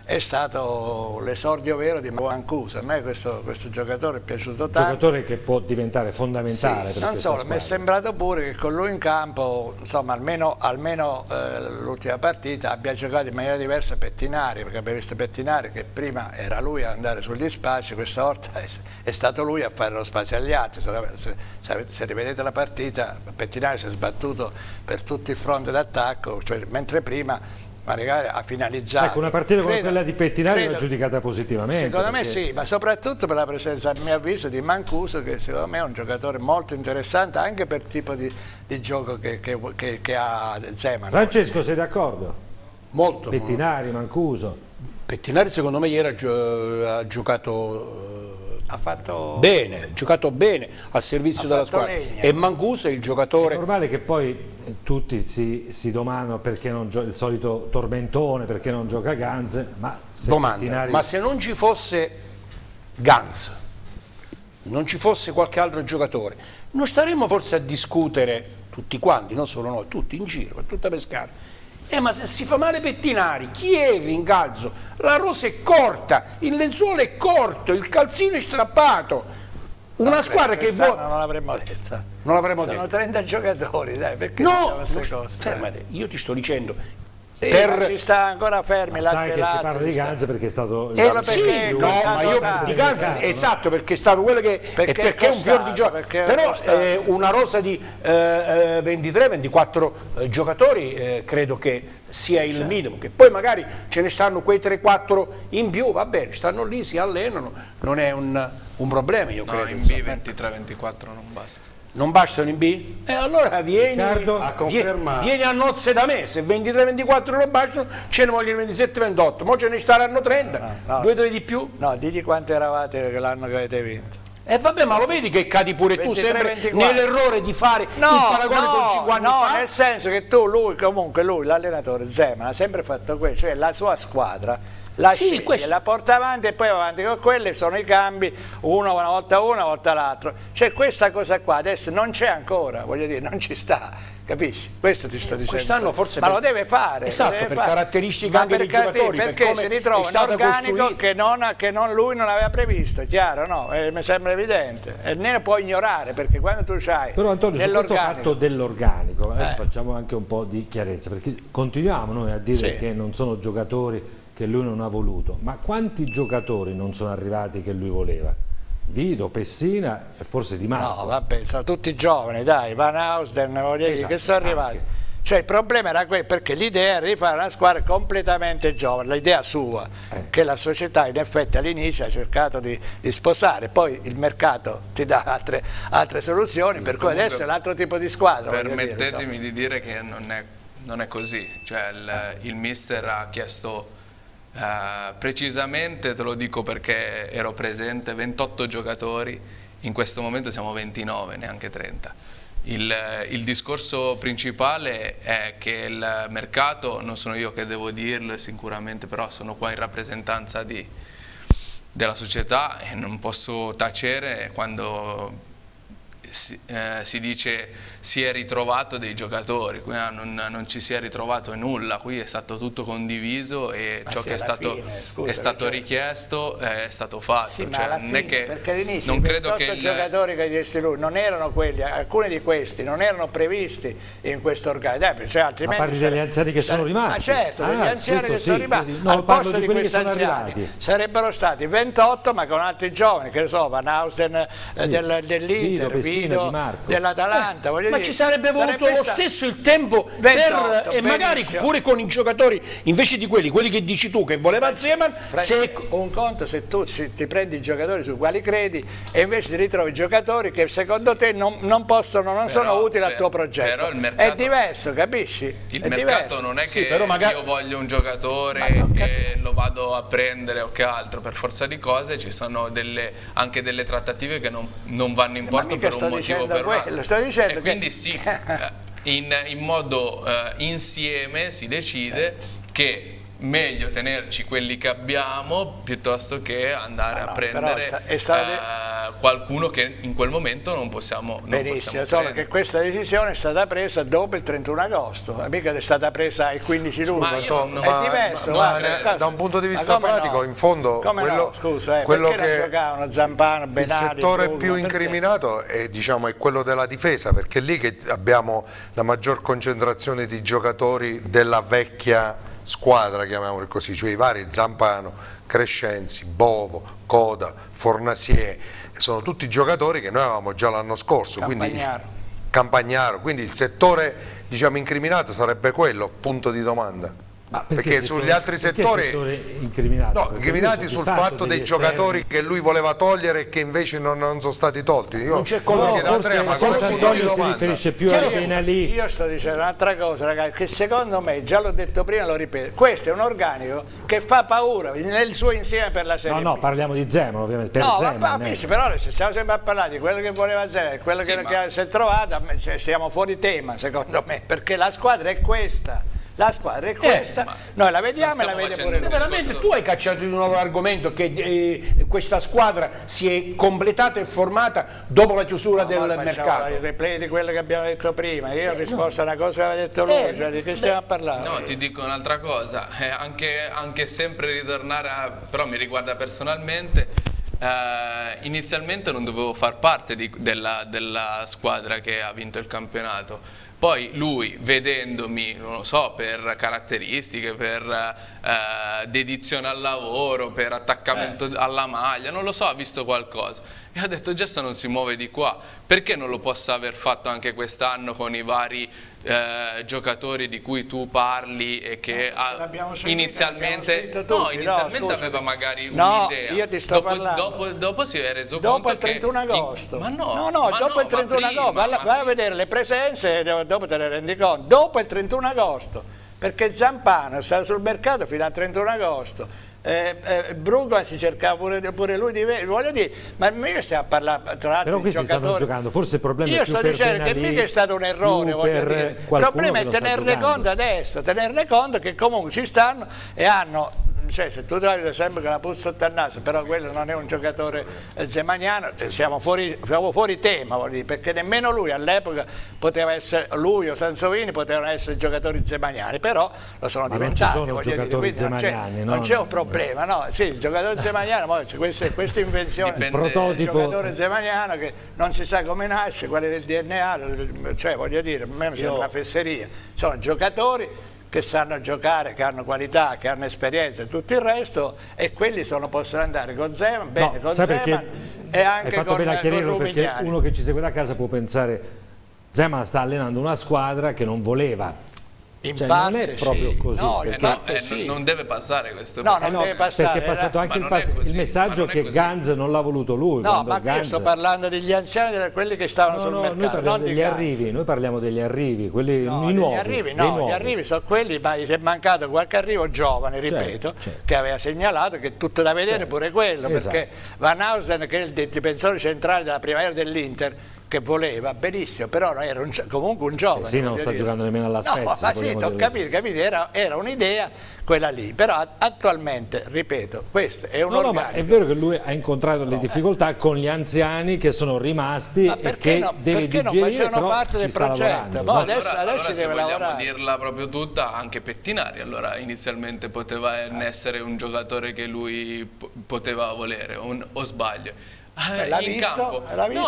è stato l'esordio vero di Mancuso. A me questo giocatore è piaciuto tanto. Giocatore che può diventare fondamentale per non questa solo, squadra. mi è sembrato pure che con lui in campo, insomma, almeno l'ultima partita abbia giocato in maniera diversa Pettinari, perché abbiamo visto Pettinari che prima era lui a andare sugli spazi, questa volta è stato lui a fare lo spazio agli altri. Se rivedete la partita, Pettinari si è sbattuto per tutto il fronte d'attacco, cioè, mentre prima magari ha finalizzato. Ecco, una partita come quella di Pettinari l'ha giudicata positivamente. Secondo me perché... sì, ma soprattutto per la presenza, a mio avviso, di Mancuso, che secondo me è un giocatore molto interessante anche per il tipo di gioco che ha Zeman. Francesco, sei d'accordo? Molto. Pettinari, Mancuso. Pettinari secondo me ieri ha giocato ha fatto bene al servizio della squadra, legna. E Mancuso è il giocatore. È normale che poi tutti si domandano perché non gioca il solito tormentone, perché non gioca Ganz, ma se Pettinari... ma se non ci fosse Ganz, non ci fosse qualche altro giocatore, non staremmo forse a discutere tutti quanti, non solo noi, tutti in giro, per tutta Pescara. Ma se si fa male Pettinari, chi è il rincalzo? La rosa è corta, il lenzuolo è corto, il calzino è strappato. Una squadra che vuole... Non l'avremmo detta. Non l'avremmo detto. Sono 30 giocatori, dai, perché no, queste cose? Fermate, io ti sto dicendo... Sì, ma ci sta ancora fermi, sai che si parla di Ganz perché è stato... sì, no, ma io di Ganz, esatto, perché è stato quello che... perché è un fior di gioco. Però una rosa di 23-24 giocatori credo che sia il minimo, che poi magari ce ne stanno quei 3-4 in più, va bene, stanno lì, si allenano, non è un problema, io credo. No, in B 23-24 non basta. Non bastano in B? E allora vieni a nozze da me, se 23-24 non bastano ce ne vogliono 27-28, mo ce ne staranno 30, no. 2-3 di più. No, digli quanti eravate l'anno che avete vinto. E vabbè, ma lo vedi che cadi pure 23, tu sempre nell'errore di fare il paragone con 5 anni fa? No, nel senso che l'allenatore Zeman ha sempre fatto questo, cioè la sua squadra la porta avanti e poi va avanti con quelli, sono i cambi, una volta l'altro. Cioè questa cosa qua adesso non c'è ancora, voglio dire, non ci sta, capisci? Questo ti sto dicendo. Quest'anno forse ma lo deve fare. Esatto, per caratteristiche anche dei giocatori, perché si ritrova un organico che lui non aveva previsto, chiaro, no? Mi sembra evidente. E ne puoi ignorare, perché quando tu c'hai però Antonio, su questo fatto dell'organico facciamo anche un po' di chiarezza, perché continuiamo noi a dire che non sono giocatori che lui non ha voluto, ma quanti giocatori non sono arrivati che lui voleva? Vido, Pessina e forse Di Marco. No, vabbè, sono tutti giovani, dai, Van Austern, che sono arrivati. Cioè il problema era quello, perché l'idea era di fare una squadra completamente giovane, l'idea sua, che la società in effetti all'inizio ha cercato di sposare, poi il mercato ti dà altre soluzioni, per cui adesso è un altro tipo di squadra. Permettetemi di dire che non è così, cioè il mister ha chiesto... precisamente, te lo dico perché ero presente, 28 giocatori, in questo momento siamo 29, neanche 30. Il discorso principale è che il mercato, non sono io che devo dirlo sicuramente, però sono qua in rappresentanza della società e non posso tacere quando si dice si è ritrovato dei giocatori, qui non ci si è ritrovato nulla, qui è stato tutto condiviso e ciò che è stato richiesto è stato fatto. Sì, cioè, non è che perché all'inizio non credo che i giocatori che gli lui non erano quelli, alcuni di questi non erano previsti in questo organico, cioè, altrimenti parli degli anziani che sono rimasti? Certo, degli anziani che sono rimasti, no, al posto di questi anziani arrivati. Sarebbero stati 28 ma con altri giovani, che ne so, Van Austern dell'Inter, dell'Atalanta, ma ci sarebbe voluto lo stesso il tempo 28, e magari pure con i giocatori invece di quelli che dici tu che voleva Zeman. Un conto se tu ti prendi i giocatori sui quali credi e invece ti ritrovi giocatori che secondo te non sono utili al tuo progetto, però il mercato, è diverso, capisci? Il mercato non è che io voglio un giocatore e lo vado a prendere o che altro, per forza di cose ci sono anche delle trattative che non vanno in porto per un motivo o per un altro. E quindi sì, in modo insieme si decide che meglio tenerci quelli che abbiamo piuttosto che andare a prendere qualcuno che in quel momento non possiamo Benissimo, solo che questa decisione è stata presa dopo il 31 agosto, mica è stata presa il 15 luglio, è diverso. Da un punto di vista pratico, in fondo, quello che giocavano Zampano, Benali, il settore più incriminato è, diciamo, è quello della difesa, perché è lì che abbiamo la maggior concentrazione di giocatori della vecchia squadra, chiamiamolo così, cioè i vari Zampano, Crescenzi, Bovo, Coda, Fornasier, sono tutti giocatori che noi avevamo già l'anno scorso, Campagnaro, quindi il settore, diciamo, incriminato sarebbe quello, punto di domanda. Perché sugli altri settori incriminati sul fatto dei giocatori che lui voleva togliere e che invece non sono stati tolti. Non c'è si riferisce più a Benali. Io sto dicendo un'altra cosa, ragazzi, che secondo me, già l'ho detto prima, lo ripeto, questo è un organico che fa paura nel suo insieme per la Serie B. No, parliamo di Zeman, ovviamente. Però se stiamo sempre a parlare di quello che voleva Zeman, quello che si è trovato, siamo fuori tema, secondo me, perché la squadra è questa. La squadra è questa, noi la vediamo e la vede pure lui. Veramente tu hai cacciato di nuovo l'argomento che questa squadra si è completata e formata dopo la chiusura del mercato. Il replay di quello che abbiamo detto prima, io ho risposto a una cosa che aveva detto lui, cioè di che stiamo a parlare? No, ti dico un'altra cosa, anche sempre ritornare però mi riguarda personalmente. Inizialmente non dovevo far parte della squadra che ha vinto il campionato. Poi lui, vedendomi, non lo so, per caratteristiche, per dedizione al lavoro, per attaccamento alla maglia, non lo so, ha visto qualcosa e ha detto: Gessa non si muove di qua, perché non lo possa aver fatto anche quest'anno con i vari giocatori di cui tu parli e che inizialmente aveva magari un'idea. Io ti sto parlando. Dopo si è reso dopo conto il 31 agosto. Dopo il 31 agosto, vai a vedere le presenze, dopo te ne rendi conto. Dopo il 31 agosto, perché Zampano è stato sul mercato fino al 31 agosto. Brugman si cercava pure lui di voglio dire, ma mica stiamo a parlare tra l'altro di giocatori. Stanno giocando, forse il problema io è più sto dicendo che mica è stato un errore, voglio dire. Il problema è tenerne conto adesso, tenerne conto che comunque ci stanno e hanno. Cioè, se tu trovi sempre con la puzza sotto al naso, però quello non è un giocatore zemaniano, siamo fuori tema, voglio dire, perché nemmeno lui all'epoca poteva essere, lui o Sansovini potevano essere giocatori zemaniani, però lo sono diventati, voglio dire, quindi non c'è un problema, no? Sì, il giocatore zemaniano, c'è questa invenzione del giocatore zemaniano che non si sa come nasce, qual è il DNA, cioè voglio dire, a me mi sembra una fesseria, sono giocatori che sanno giocare, che hanno qualità, che hanno esperienza e tutto il resto, e quelli possono andare con Zeman, bene con Zeman e anche con Rubignani. Perché uno che ci segue da casa può pensare: Zeman sta allenando una squadra che non voleva. Non è proprio così, non deve passare questo. Non deve passare, perché è passato anche il messaggio che Ganz non l'ha voluto lui. Ma io sto parlando degli anziani, di quelli che stavano sul mercato. Noi parliamo degli arrivi, noi parliamo degli arrivi, quelli nuovi. Gli arrivi sono quelli, ma gli è mancato qualche arrivo giovane, ripeto, che aveva segnalato, che è tutto da vedere pure quello, perché Van Hausen, che è il difensore centrale della primavera dell'Inter, che voleva benissimo, però era comunque un giovane. Sì, non sta giocando nemmeno alla Spezia. No, ma sì, ho capito, era un'idea quella lì, però attualmente, ripeto, questo è un organico. Ma è vero che lui ha incontrato le difficoltà con gli anziani che sono rimasti e che deve digerire, non facevano parte del progetto. Adesso se vogliamo dirla proprio tutta, anche Pettinari allora inizialmente poteva essere un giocatore che lui poteva volere, o sbaglio? In campo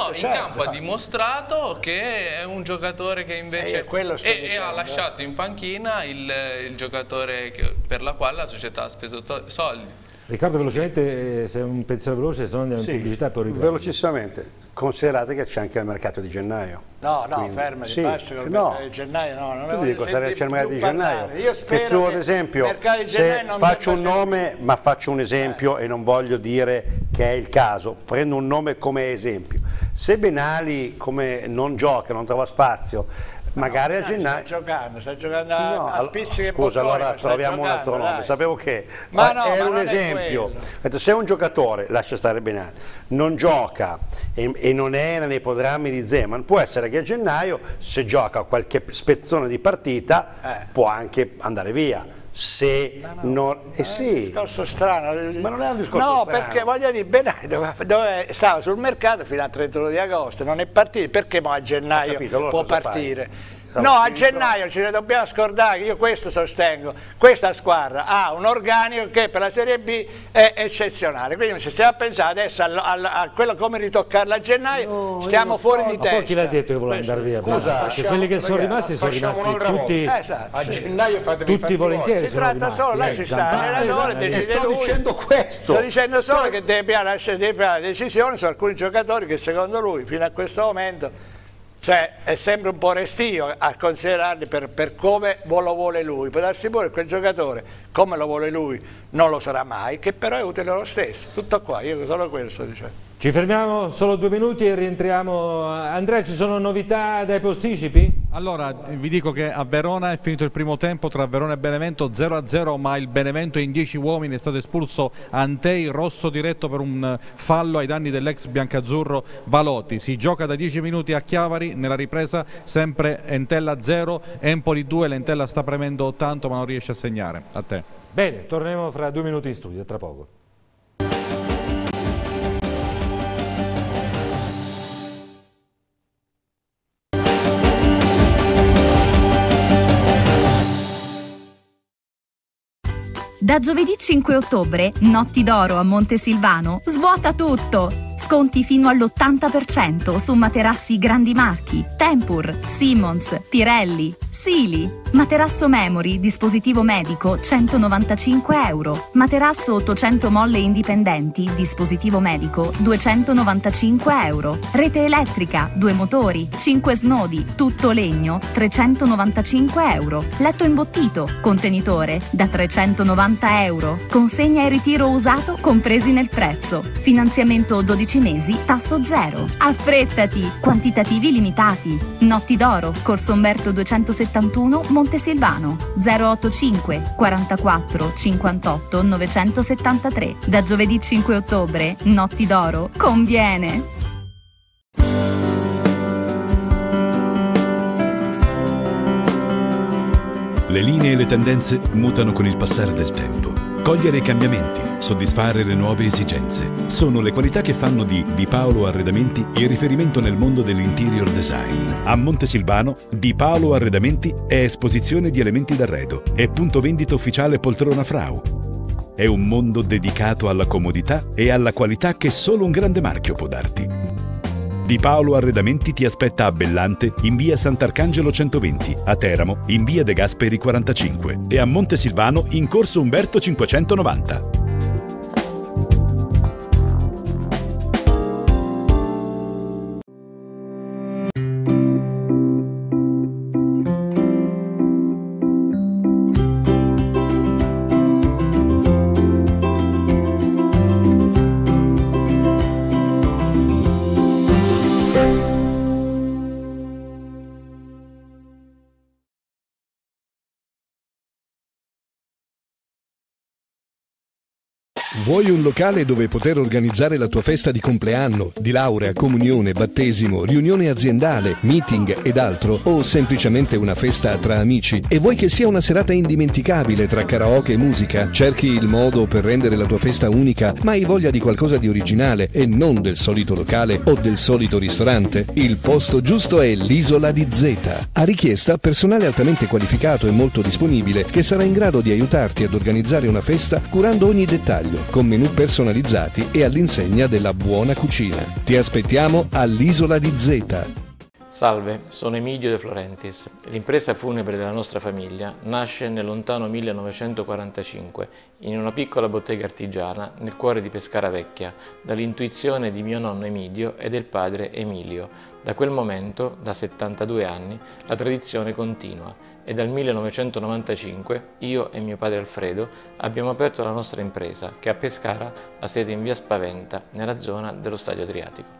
ha dimostrato che è un giocatore che invece ha lasciato in panchina il giocatore per la quale la società ha speso soldi. Riccardo, velocemente, se è un pensiero veloce, se no andiamo in pubblicità, poi riprendo. Velocissimamente, considerate che c'è anche il mercato di gennaio. Fermati, basta con il mercato di gennaio, non tu dico, c'è il mercato di gennaio. Io spero che tu, ad esempio, se faccio un nome, ma faccio un esempio e non voglio dire che è il caso, prendo un nome come esempio. Se Benali come non gioca, non trova spazio, magari a gennaio sta giocando a spizziche. Scusa, allora troviamo un altro nome. Sapevo che era un esempio. Se un giocatore, lascia stare Benali, non gioca e non era nei programmi di Zeman, può essere che a gennaio, se gioca qualche spezzone di partita, può anche andare via. se non... È un discorso strano. Ma non è un discorso strano. No, perché voglio dire, Benai stava sul mercato fino al 31 di agosto, non è partito, perché a gennaio allora può partire? No, a gennaio ce ne dobbiamo scordare, io questo sostengo, questa squadra ha un organico che per la Serie B è eccezionale, quindi se stiamo a pensare adesso a quello come ritoccarla a gennaio, stiamo fuori di testa. Ma poi chi l'ha detto che vuole andare via? Perché quelli che sono rimasti tutti, a gennaio tutti volentieri. Si tratta solo, là ci sta l'allenatore, decide sto lui. dicendo questo. Sto dicendo solo che deve prendere decisioni su alcuni giocatori che secondo lui fino a questo momento è sempre un po' restio a considerarli per come lo vuole lui. Può darsi pure che quel giocatore, come lo vuole lui, non lo sarà mai, che però è utile lo stesso. Tutto qua, io solo quello sto dicendo. Ci fermiamo solo 2 minuti e rientriamo. Andrea, ci sono novità dai posticipi? Allora, vi dico che a Verona è finito il primo tempo tra Verona e Benevento 0-0, ma il Benevento in 10 uomini è stato espulso Antei, rosso diretto per un fallo ai danni dell'ex biancazzurro Valotti. Si gioca da 10 minuti a Chiavari, nella ripresa sempre Entella 0, Empoli 2, l'Entella sta premendo tanto ma non riesce a segnare. A te. Bene, torneremo fra 2 minuti in studio, tra poco. Da giovedì 5 ottobre, Notti d'Oro a Montesilvano svuota tutto! Sconti fino all'80% su materassi grandi marchi, Tempur, Simmons, Pirelli, Sili. Materasso Memory, dispositivo medico, 195 €. Materasso 800 molle indipendenti, dispositivo medico, 295 €. Rete elettrica, 2 motori, 5 snodi, tutto legno, 395 €. Letto imbottito, contenitore, da 390 €. Consegna e ritiro usato compresi nel prezzo. Finanziamento 12 mesi, tasso 0. Affrettati, quantitativi limitati. Notti d'Oro, Corso Umberto 271, Montesilvano, 085 44 58 973. Da giovedì 5 ottobre, Notti d'Oro, conviene! Le linee e le tendenze mutano con il passare del tempo. Cogliere i cambiamenti, soddisfare le nuove esigenze. Sono le qualità che fanno di Di Paolo Arredamenti il riferimento nel mondo dell'interior design. A Montesilvano, Di Paolo Arredamenti è esposizione di elementi d'arredo e punto vendita ufficiale Poltrona Frau. È un mondo dedicato alla comodità e alla qualità che solo un grande marchio può darti. Di Paolo Arredamenti ti aspetta a Bellante in via Sant'Arcangelo 120, a Teramo in via De Gasperi 45 e a Montesilvano in corso Umberto 590. Vuoi un locale dove poter organizzare la tua festa di compleanno, di laurea, comunione, battesimo, riunione aziendale, meeting ed altro, o semplicemente una festa tra amici e vuoi che sia una serata indimenticabile tra karaoke e musica? Cerchi il modo per rendere la tua festa unica, ma hai voglia di qualcosa di originale e non del solito locale o del solito ristorante? Il posto giusto è l'Isola di Zeta. A richiesta personale altamente qualificato e molto disponibile che sarà in grado di aiutarti ad organizzare una festa curando ogni dettaglio, con menù personalizzati e all'insegna della buona cucina. Ti aspettiamo all'Isola di Zeta. Salve, sono Emilio De Florentis. L'impresa funebre della nostra famiglia nasce nel lontano 1945 in una piccola bottega artigiana nel cuore di Pescara Vecchia, dall'intuizione di mio nonno Emilio e del padre Emilio. Da quel momento, da 72 anni, la tradizione continua e dal 1995 io e mio padre Alfredo abbiamo aperto la nostra impresa che a Pescara ha sede in via Spaventa, nella zona dello Stadio Adriatico.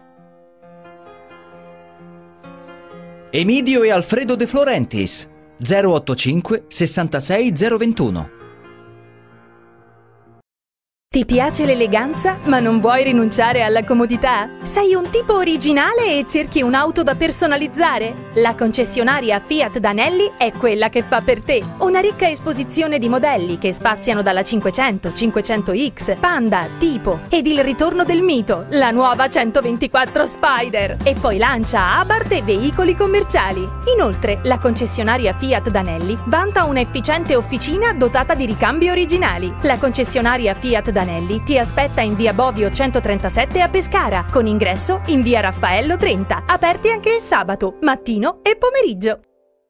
Emilio e Alfredo De Florentis, 085 66 021. Ti piace l'eleganza, ma non vuoi rinunciare alla comodità? Sei un tipo originale e cerchi un'auto da personalizzare? La concessionaria Fiat Danelli è quella che fa per te. Una ricca esposizione di modelli che spaziano dalla 500, 500X, Panda, Tipo ed il ritorno del mito, la nuova 124 Spider. E poi lancia Abarth e veicoli commerciali. Inoltre, la concessionaria Fiat Danelli vanta un'efficiente officina dotata di ricambi originali. La concessionaria Fiat Danelli ti aspetta in via Bovio 137 a Pescara, con ingresso in via Raffaello 30, aperti anche il sabato, mattino e pomeriggio.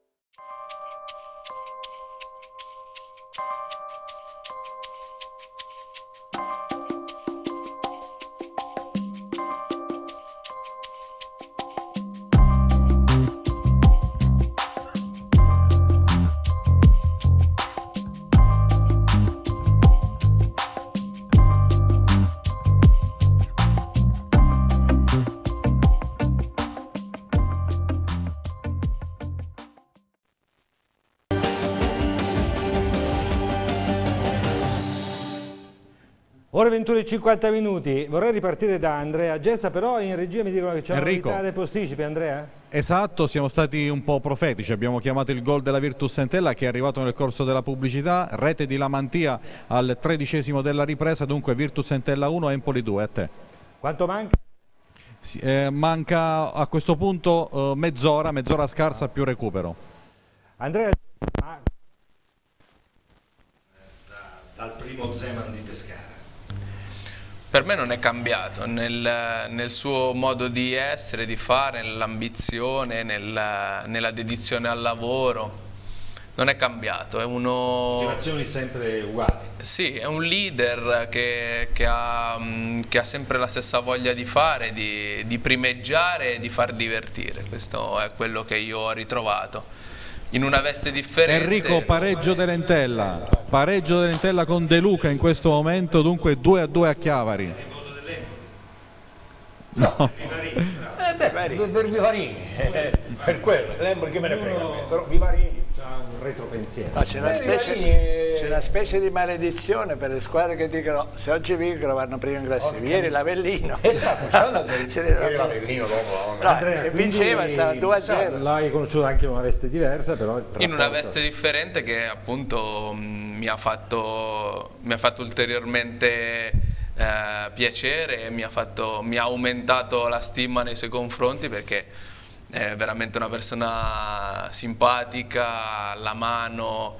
Ore 21:50. Vorrei ripartire da Andrea Gessa, però in regia mi dicono che c'è una novità dei posticipi, Andrea? Esatto, siamo stati un po' profetici, abbiamo chiamato il gol della Virtus Entella che è arrivato nel corso della pubblicità, rete di Lamantia al 13° della ripresa, dunque Virtus Entella 1, Empoli 2, a te. Quanto manca? Manca a questo punto mezz'ora scarsa più recupero. Andrea, dal primo Zeman di Pescara. Per me non è cambiato nel suo modo di essere, di fare, nell'ambizione, nella dedizione al lavoro. Non è cambiato, è uno... Motivazioni sempre uguali. Sì, è un leader che ha sempre la stessa voglia di fare, di primeggiare e di far divertire. Questo è quello che io ho ritrovato. In una veste differente. Enrico, pareggio dell'Entella con De Luca in questo momento, dunque 2-2 a Chiavari. No. Per Vivarini, per quello, l'Empoli che me ne frega, però Vivarini c'ha un retropensiero. No, c'è una specie di maledizione per le squadre che dicono se oggi vincono vanno prima in classifica. Ieri l'Avellino. Esatto, ieri l'Avellino dopo. Andrea, se vinceva stava 2-0. L'hai conosciuto anche in una veste diversa, però... In una veste differente che appunto mi ha fatto ulteriormente piacere e mi ha aumentato la stima nei suoi confronti, perché è veramente una persona simpatica, alla mano,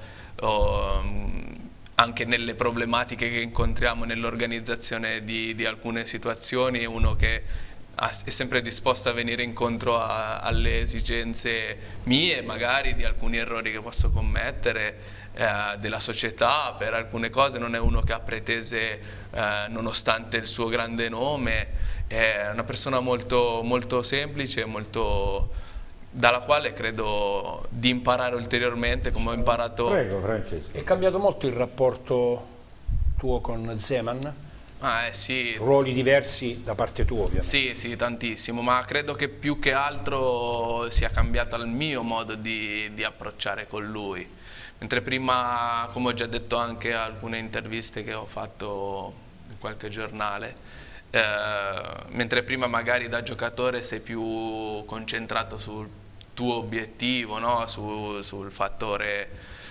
anche nelle problematiche che incontriamo nell'organizzazione di alcune situazioni. È uno che è sempre disposto a venire incontro alle esigenze mie, magari di alcuni errori che posso commettere, della società. Per alcune cose non è uno che ha pretese nonostante il suo grande nome. È una persona molto, molto semplice, dalla quale credo di imparare ulteriormente, come ho imparato. Prego, Francesco. È cambiato molto il rapporto tuo con Zeman? Sì. Ruoli diversi da parte tua, ovviamente. Sì, tantissimo, ma credo che più che altro sia cambiato il mio modo di approcciare con lui. Mentre prima, come ho già detto anche a alcune interviste che ho fatto in qualche giornale, mentre prima magari da giocatore sei più concentrato sul tuo obiettivo, no? sul fattore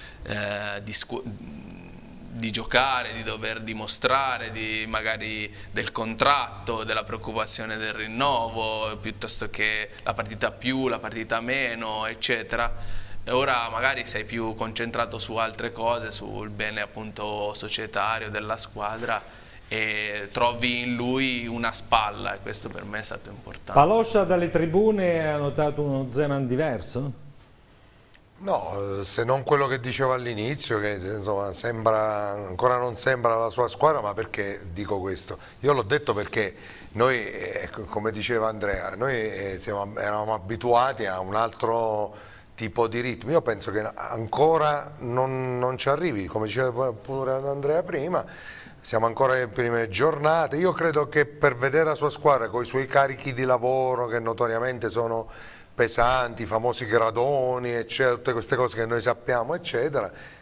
di giocare, di dover dimostrare, magari del contratto, della preoccupazione del rinnovo, piuttosto che la partita più, la partita meno, eccetera. Ora magari sei più concentrato su altre cose, sul bene appunto societario della squadra, e trovi in lui una spalla, e questo per me è stato importante. Paloscia dalle tribune ha notato uno Zeman diverso? No, se non quello che dicevo all'inizio, che insomma ancora non sembra la sua squadra. Ma perché dico questo? Io l'ho detto perché noi, come diceva Andrea, noi eravamo abituati a un altro tipo di ritmo. Io penso che ancora non ci arrivi, come diceva pure Andrea prima, siamo ancora nelle prime giornate. Io credo che per vedere la sua squadra con i suoi carichi di lavoro, che notoriamente sono pesanti, i famosi gradoni, eccetera, tutte queste cose che noi sappiamo, eccetera,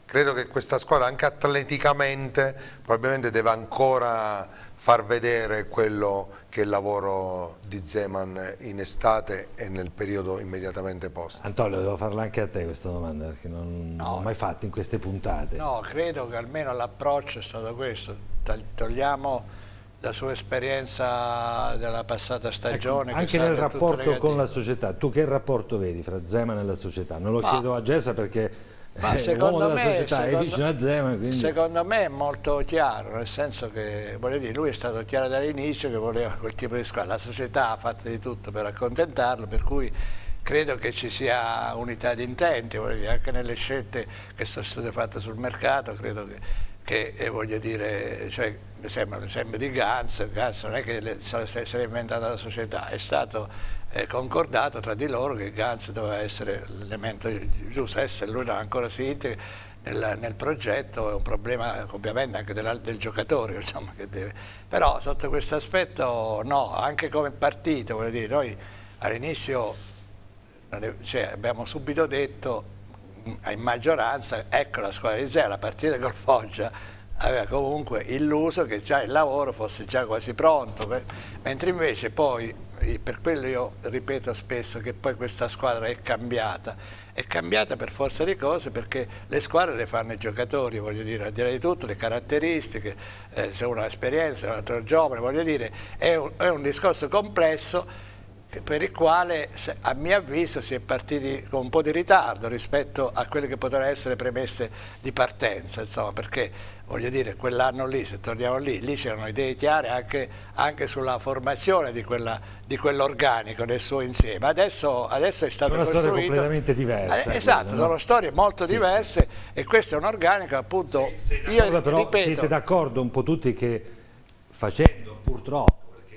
credo che questa squadra anche atleticamente probabilmente deve ancora far vedere quello che è il lavoro di Zeman in estate e nel periodo immediatamente post. Antonio, devo farla anche a te questa domanda, perché non l'ho mai fatta in queste puntate. No, credo che almeno l'approccio è stato questo. Togliamo la sua esperienza della passata stagione. Ecco, anche nel rapporto con la società, tu che rapporto vedi fra Zeman e la società? Non lo chiedo a Gessa perché secondo me, società è vicino a Zeman, quindi... secondo me è molto chiaro, nel senso che, voglio dire, lui è stato chiaro dall'inizio che voleva quel tipo di squadra. La società ha fatto di tutto per accontentarlo, per cui credo che ci sia unità di intenti, voglio dire, anche nelle scelte che sono state fatte sul mercato. Credo che voglio dire, cioè, mi sembra l'esempio di Gans non è che se l'è inventata la società, è stato concordato tra di loro che Gans doveva essere l'elemento giusto. Essere lui non ancora sentito nel progetto è un problema ovviamente anche del giocatore, insomma, che deve. Però sotto questo aspetto no, anche come partito, voglio dire, noi all'inizio abbiamo subito detto in maggioranza, ecco la squadra di Zeman, la partita col Foggia aveva comunque illuso che già il lavoro fosse già quasi pronto, mentre invece poi, per quello io ripeto spesso che poi questa squadra è cambiata per forza di cose, perché le squadre le fanno i giocatori, voglio dire, al di là di tutto le caratteristiche, se uno ha esperienza, un altro è giovane, voglio dire, è un discorso complesso per il quale a mio avviso si è partiti con un po' di ritardo rispetto a quelle che potevano essere premesse di partenza, insomma, perché voglio dire, quell'anno lì, se torniamo lì c'erano idee chiare anche sulla formazione di quell'organico nel suo insieme. Adesso è stato costruito... È una storia completamente diversa. Esatto, sono storie molto diverse e questo è un organico appunto... Io però ripeto, siete d'accordo un po' tutti che facendo purtroppo,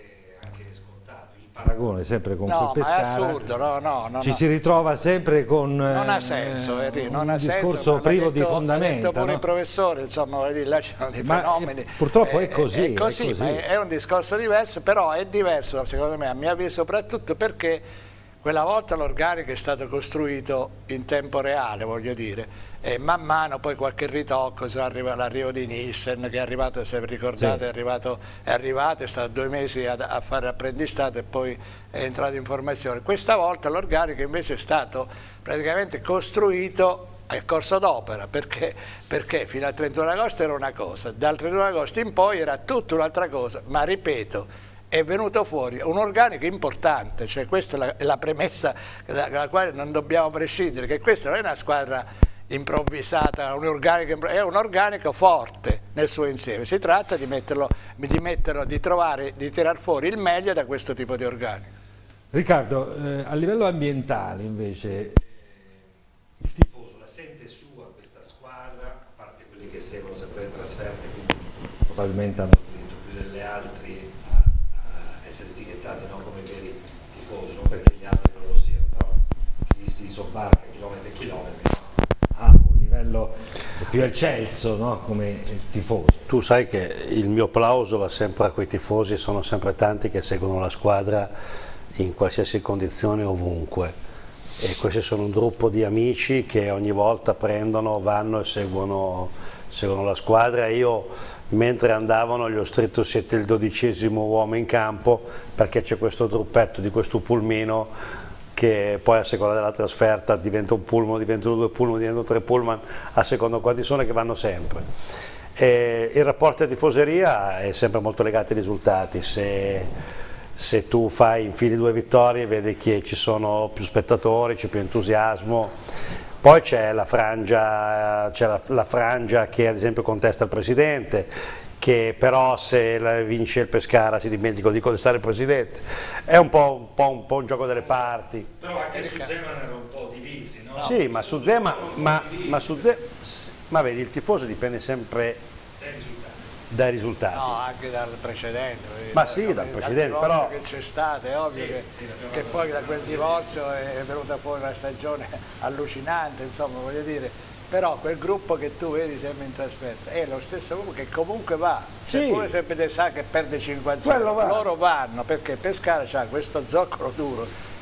paragone sempre con quel Pescara, ma è assurdo, ci si ritrova sempre con non ha senso, non ha discorso senso, privo di fondamenta. Ha detto pure il professore, insomma, vuol dire, là c'erano dei fenomeni. Purtroppo è così. È così, ma è un discorso diverso, però è diverso secondo me, a mio avviso, soprattutto perché quella volta l'organico è stato costruito in tempo reale, voglio dire, e man mano poi qualche ritocco, l'arrivo di Nielsen che è arrivato, se vi ricordate, è stato 2 mesi a fare apprendistato e poi è entrato in formazione. Questa volta l'organico invece è stato praticamente costruito al corso d'opera, perché fino al 31 agosto era una cosa, dal 31 agosto in poi era tutta un'altra cosa, ma ripeto, è venuto fuori un organico importante, cioè questa è la premessa dalla quale non dobbiamo prescindere, che questa non è una squadra improvvisata, è un organico forte nel suo insieme. Si tratta di tirar fuori il meglio da questo tipo di organico. Riccardo, a livello ambientale invece il tifoso la sente sua questa squadra, a parte quelli che seguono sempre le trasferte, quindi probabilmente hanno diritto più delle altre a essere etichettati non come veri tifosi, non perché gli altri non lo siano, però chi si sobbarca chilometri e chilometri ha un livello più eccelso, no? Come tifoso. Tu sai che il mio plauso va sempre a quei tifosi, sono sempre tanti che seguono la squadra in qualsiasi condizione, ovunque, e questi sono un gruppo di amici che ogni volta vanno e seguono la squadra. Io mentre andavano gli ho scritto: siete il 12° uomo in campo, perché c'è questo gruppetto di questo pulmino che poi a seconda della trasferta diventa un pullman, diventano 2 pullman, diventano 3 pullman, a seconda di quanti sono, che vanno sempre. Il rapporto di tifoseria è sempre molto legato ai risultati. Se tu infili 2 vittorie, vedi che ci sono più spettatori, c'è più entusiasmo. Poi c'è la frangia che ad esempio contesta il presidente, che però se vince il Pescara si dimentica di contestare il presidente. È un po' un gioco delle parti. Però anche su Zeman erano un po' divisi, no? Sì, ma su Zeman, ma vedi, il tifoso dipende sempre dai risultati. No, anche dal precedente. Ma sì, dal precedente, però... che c'è stato, è ovvio che poi da quel divorzio è venuta fuori una stagione allucinante, insomma, voglio dire. Però quel gruppo che tu vedi sempre in trasferta è lo stesso gruppo che comunque va, cioè, pure sempre sa che perde 5-0, loro vanno perché Pescara ha questo zoccolo duro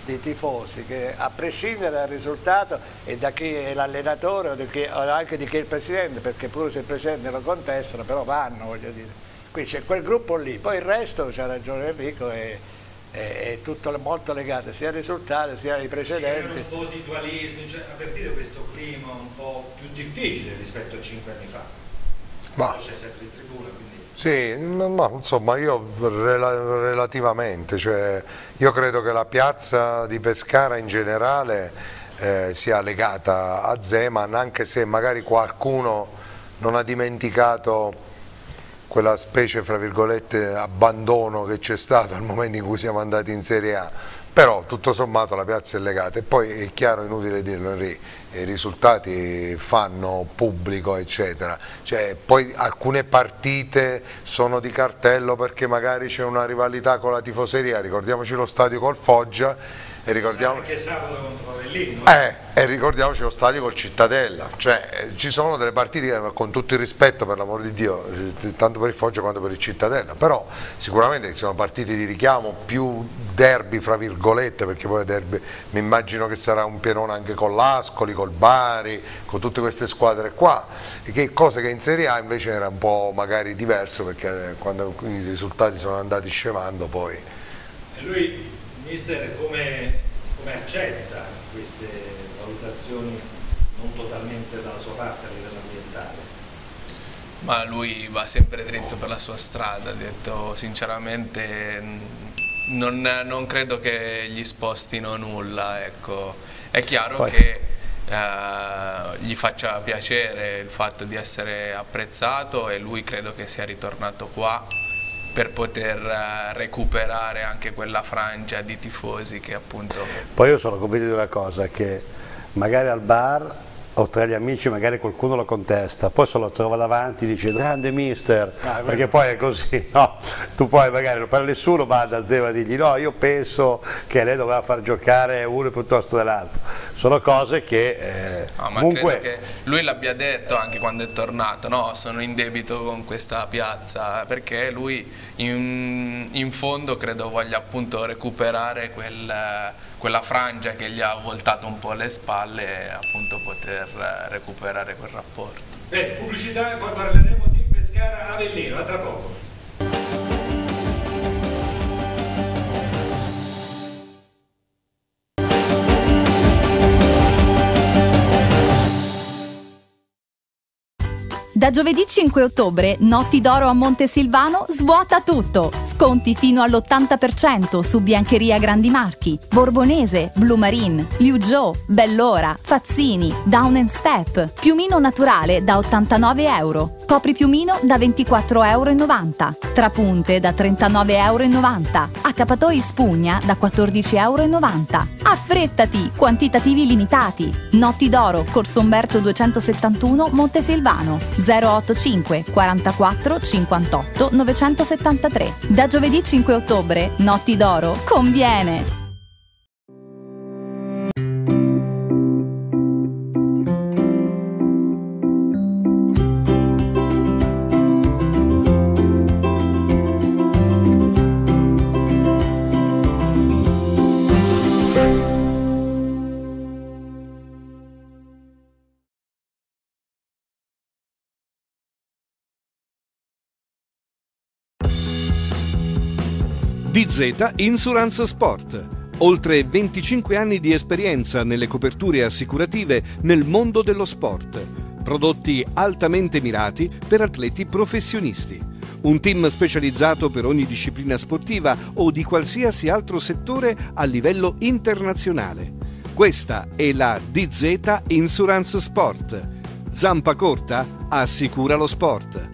dei tifosi che, a prescindere dal risultato e da chi è l'allenatore o anche di chi è il presidente, perché pure se il presidente lo contestano, però vanno, voglio dire. Qui c'è quel gruppo lì, poi il resto, c'ha ragione Enrico, è tutto molto legato sia ai risultati sia ai precedenti. Sì, un po' di dualismo, cioè avvertire questo clima un po' più difficile rispetto a 5 anni fa. Ma c'è sempre in tribuna, quindi... Sì, ma insomma io relativamente, cioè io credo che la piazza di Pescara in generale sia legata a Zeman, anche se magari qualcuno non ha dimenticato quella specie, fra virgolette, abbandono che c'è stato al momento in cui siamo andati in Serie A, però tutto sommato la piazza è legata e poi è chiaro, inutile dirlo Enrico, i risultati fanno pubblico eccetera, cioè, poi alcune partite sono di cartello perché magari c'è una rivalità con la tifoseria, ricordiamoci lo stadio col Foggia e anche sabato contro Avellino. E ricordiamoci lo stadio col Cittadella, cioè ci sono delle partite che, con tutto il rispetto per l'amor di Dio, tanto per il Foggia quanto per il Cittadella, però sicuramente sono partite di richiamo, più derby fra virgolette, perché poi derby mi immagino che sarà un pienone anche con l'Ascoli, col Bari, con tutte queste squadre qua, cose che in Serie A invece era un po' magari diverso, perché quando i risultati sono andati scemando poi... E lui, mister, come accetta queste valutazioni non totalmente dalla sua parte a livello ambientale? Ma lui va sempre dritto per la sua strada, ha detto sinceramente non credo che gli spostino nulla, ecco. È chiaro che gli faccia piacere il fatto di essere apprezzato e lui credo che sia ritornato qua per poter recuperare anche quella frangia di tifosi che appunto... Poi io sono convinto di una cosa, che magari al bar o tra gli amici magari qualcuno lo contesta, poi se lo trova davanti dice grande mister, perché poi è così, no? Tu poi magari per nessuno va da Zeva a dirgli no, io penso che lei doveva far giocare uno piuttosto dell'altro, sono cose che ma comunque... credo che lui l'abbia detto anche quando è tornato, no? Sono in debito con questa piazza, perché lui in fondo credo voglia appunto recuperare quella frangia che gli ha voltato un po' le spalle e appunto poter recuperare quel rapporto. Bene, pubblicità e poi parleremo di Pescara Avellino, a tra poco. Da giovedì 5 ottobre, Notti d'Oro a Montesilvano svuota tutto. Sconti fino all'80% su biancheria grandi marchi, Borbonese, Blue Marine, Liu Joe, Bellora, Fazzini, Down & Step, piumino naturale da 89 euro, copripiumino da 24,90 euro, trapunte da 39,90 euro, accappatoi spugna da 14,90 euro. Affrettati, quantitativi limitati. Notti d'Oro, Corso Umberto 271, Montesilvano. 085 44 58 973. Da giovedì 5 ottobre, Notti d'Oro conviene! DZ Insurance Sport. Oltre 25 anni di esperienza nelle coperture assicurative nel mondo dello sport. Prodotti altamente mirati per atleti professionisti. Un team specializzato per ogni disciplina sportiva o di qualsiasi altro settore a livello internazionale. Questa è la DZ Insurance Sport. Zampa corta? Assicura lo sport.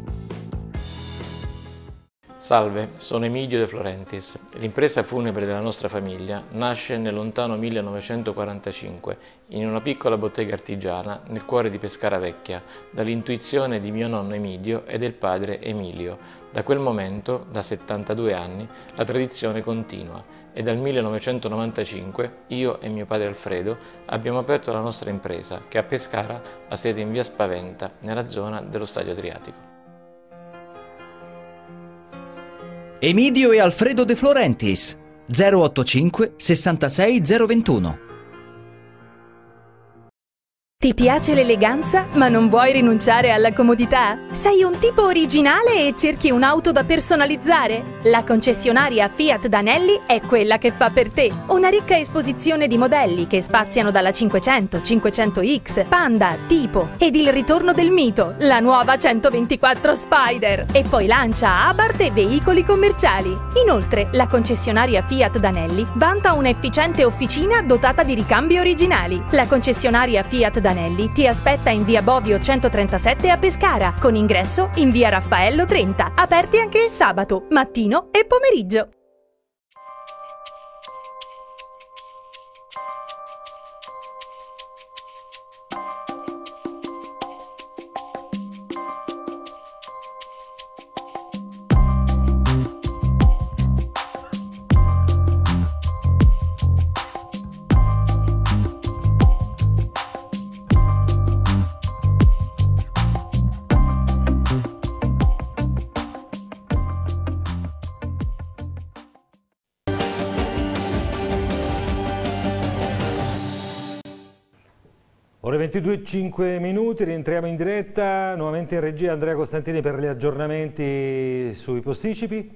Salve, sono Emilio De Florentis. L'impresa funebre della nostra famiglia nasce nel lontano 1945 in una piccola bottega artigiana nel cuore di Pescara Vecchia, dall'intuizione di mio nonno Emilio e del padre Emilio. Da quel momento, da 72 anni, la tradizione continua e dal 1995 io e mio padre Alfredo abbiamo aperto la nostra impresa che a Pescara ha sede in via Spaventa, nella zona dello Stadio Adriatico. Emidio e Alfredo De Florentis. 085 66 021. Ti piace l'eleganza, ma non vuoi rinunciare alla comodità? Sei un tipo originale e cerchi un'auto da personalizzare? La concessionaria Fiat Danelli è quella che fa per te. Una ricca esposizione di modelli che spaziano dalla 500, 500X, Panda, Tipo ed il ritorno del mito, la nuova 124 Spider. E poi lancia Abarth e veicoli commerciali. Inoltre, la concessionaria Fiat Danelli vanta un'efficiente officina dotata di ricambi originali. La concessionaria Fiat Danelli ti aspetta in via Bovio 137 a Pescara, con ingresso in via Raffaello 30, aperti anche il sabato, mattino e pomeriggio. Ore 22, 5 minuti, rientriamo in diretta, nuovamente in regia Andrea Costantini per gli aggiornamenti sui posticipi.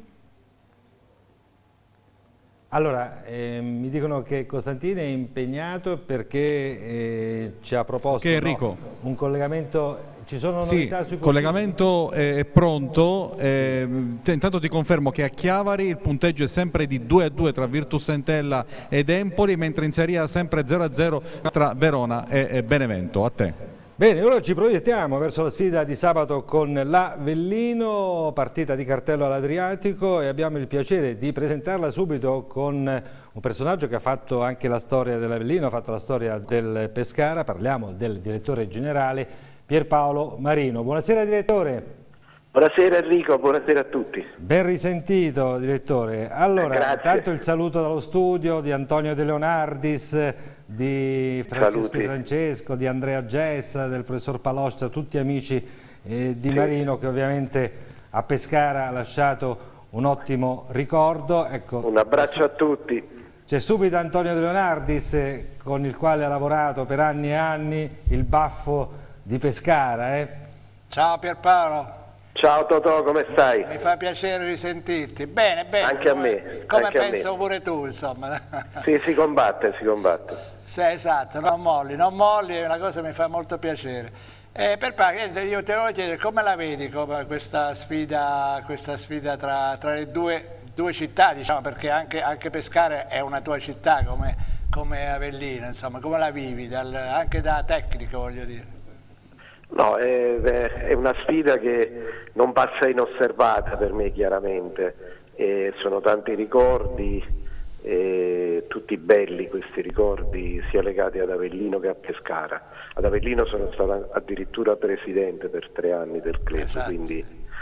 Allora, mi dicono che Costantini è impegnato perché ci ha proposto un collegamento. Ci sono novità sui il collegamento è pronto. Intanto ti confermo che a Chiavari il punteggio è sempre di 2-2 tra Virtus Entella ed Empoli, mentre in Serie A sempre 0-0 tra Verona e Benevento. A te. Bene, ora ci proiettiamo verso la sfida di sabato con l'Avellino, partita di cartello all'Adriatico, e abbiamo il piacere di presentarla subito con un personaggio che ha fatto anche la storia dell'Avellino, ha fatto la storia del Pescara. Parliamo del direttore generale Pierpaolo Marino. Buonasera direttore. Buonasera Enrico, buonasera a tutti. Ben risentito direttore. Allora, intanto il saluto dallo studio di Antonio De Leonardis, di Francesco, di Andrea Gessa, del professor Paloscia, tutti amici di Marino, che ovviamente a Pescara ha lasciato un ottimo ricordo. Ecco, un abbraccio a tutti. C'è subito Antonio De Leonardis, con il quale ha lavorato per anni e anni, il baffo di Pescara. Ciao Pierpaolo. Ciao Totò, come stai? Mi fa piacere risentirti. Bene, bene. Anche a me. Come anche penso a me. Pure tu, insomma. Sì, si combatte, si combatte. Sì, esatto, non molli, è una cosa che mi fa molto piacere. Pierpaolo, io te voglio chiedere, come la vedi questa sfida tra le due città, diciamo, perché anche Pescara è una tua città come Avellino, insomma, come la vivi, anche da tecnico, voglio dire. No, è una sfida che non passa inosservata per me, chiaramente. Sono tanti ricordi, tutti belli questi ricordi, sia legati ad Avellino che a Pescara. Ad Avellino sono stato addirittura presidente per 3 anni del club, esatto. Quindi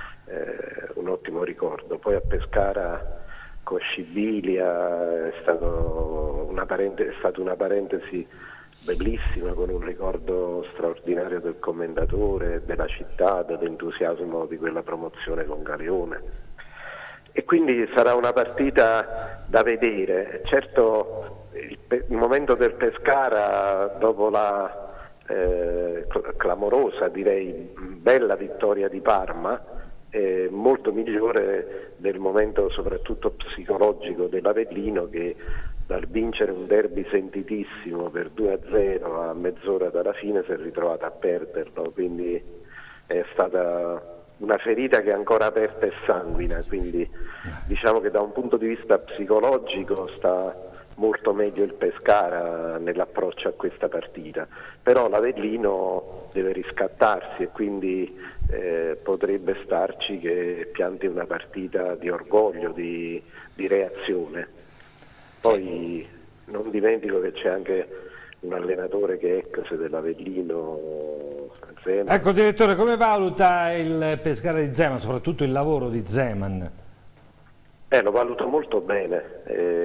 un ottimo ricordo. Poi a Pescara con Scibilia è stata una parentesi bellissima, con un ricordo straordinario del commendatore, della città, dell'entusiasmo di quella promozione con Galeone, e quindi sarà una partita da vedere. Certo, il momento del Pescara, dopo la clamorosa, direi bella vittoria di Parma, è molto migliore del momento soprattutto psicologico dell'Avellino, che dal vincere un derby sentitissimo per 2-0 a mezz'ora dalla fine si è ritrovato a perderlo, quindi è stata una ferita che è ancora aperta e sanguina, quindi diciamo che da un punto di vista psicologico sta molto meglio il Pescara nell'approccio a questa partita, però l'Avellino deve riscattarsi e quindi potrebbe starci che pianti una partita di orgoglio, di reazione. Poi non dimentico che c'è anche un allenatore che è ex dell'Avellino, Zeman. Ecco direttore, come valuta il Pescara di Zeman, soprattutto il lavoro di Zeman? Lo valuto molto bene,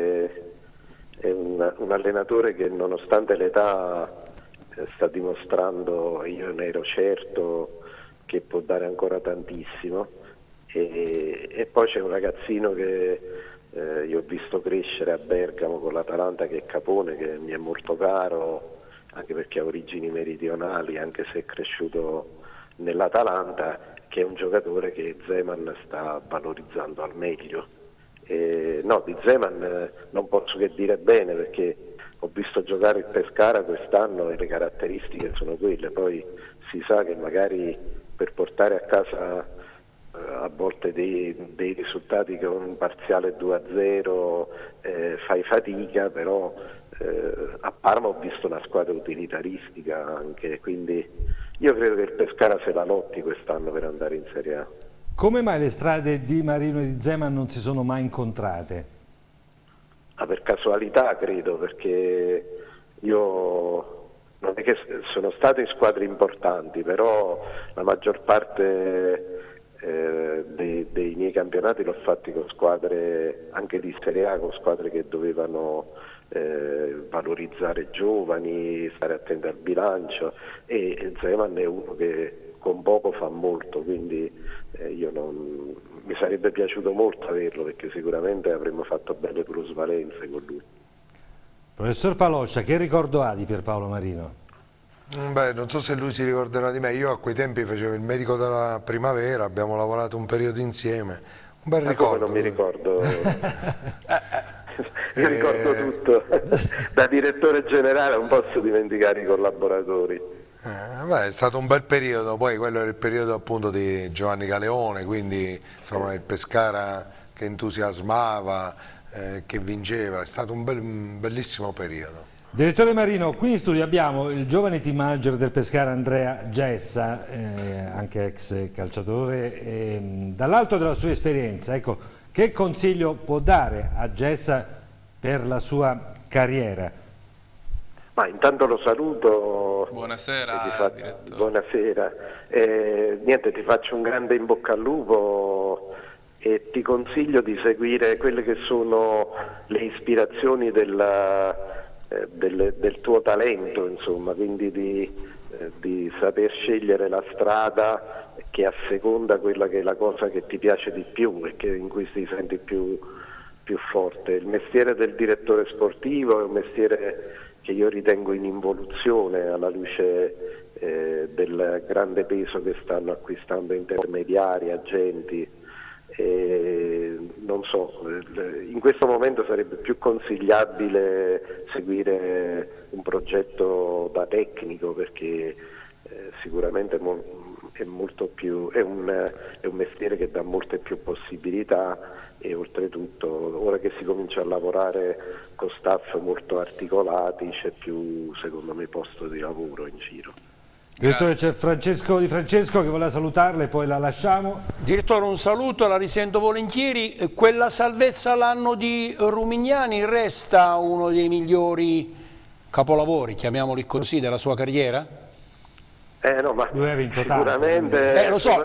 è un allenatore che nonostante l'età sta dimostrando, io ne ero certo, che può dare ancora tantissimo, e poi c'è un ragazzino che io ho visto crescere a Bergamo con l'Atalanta, che è Capone, che mi è molto caro, anche perché ha origini meridionali, anche se è cresciuto nell'Atalanta, che è un giocatore che Zeman sta valorizzando al meglio. No, di Zeman non posso che dire bene, perché ho visto giocare il Pescara quest'anno e le caratteristiche sono quelle. Poi si sa che magari per portare a casa a volte dei risultati con un parziale 2-0 fai fatica, però a Parma ho visto una squadra utilitaristica anche, quindi io credo che il Pescara se la lotti quest'anno per andare in Serie A. Come mai le strade di Marino e di Zeman non si sono mai incontrate? Per casualità credo, perché io non è che sono stato in squadre importanti, però la maggior parte dei miei campionati l'ho fatti con squadre anche di Serie A, con squadre che dovevano valorizzare giovani, stare attenti al bilancio, e Zeman è uno che con poco fa molto, quindi mi sarebbe piaciuto molto averlo, perché sicuramente avremmo fatto belle plusvalenze con lui. Professor Paloscia, che ricordo ha di Pierpaolo Marino? Beh, non so se lui si ricorderà di me, io a quei tempi facevo il medico della primavera, abbiamo lavorato un periodo insieme, un bel ricordo. Non mi ricordo, mi ricordo tutto, da direttore generale non posso dimenticare i collaboratori. Beh, è stato un bel periodo, poi quello era il periodo appunto di Giovanni Galeone, quindi insomma il Pescara che entusiasmava, che vinceva, è stato un bellissimo periodo. Direttore Marino, qui in studio abbiamo il giovane team manager del Pescara Andrea Gessa, anche ex calciatore, dall'alto della sua esperienza, ecco, che consiglio può dare a Gessa per la sua carriera? Ma intanto lo saluto. Buonasera, direttore. Buonasera. Niente, ti faccio un grande in bocca al lupo e ti consiglio di seguire quelle che sono le ispirazioni del tuo talento, insomma, quindi di saper scegliere la strada che asseconda quella che è la cosa che ti piace di più e in cui ti senti più forte. Il mestiere del direttore sportivo è un mestiere che io ritengo in involuzione alla luce del grande peso che stanno acquistando intermediari, agenti. Non so, in questo momento sarebbe più consigliabile seguire un progetto da tecnico, perché sicuramente è un mestiere che dà molte più possibilità, e oltretutto ora che si comincia a lavorare con staff molto articolati c'è più, secondo me, posto di lavoro in giro. Direttore, c'è Francesco Di Francesco che voleva salutarla e poi la lasciamo. Direttore, un saluto, la risento volentieri. Quella salvezza all'anno di Rumignani resta uno dei migliori capolavori, chiamiamoli così, della sua carriera? No, ma lui aveva vinto sicuramente lo so,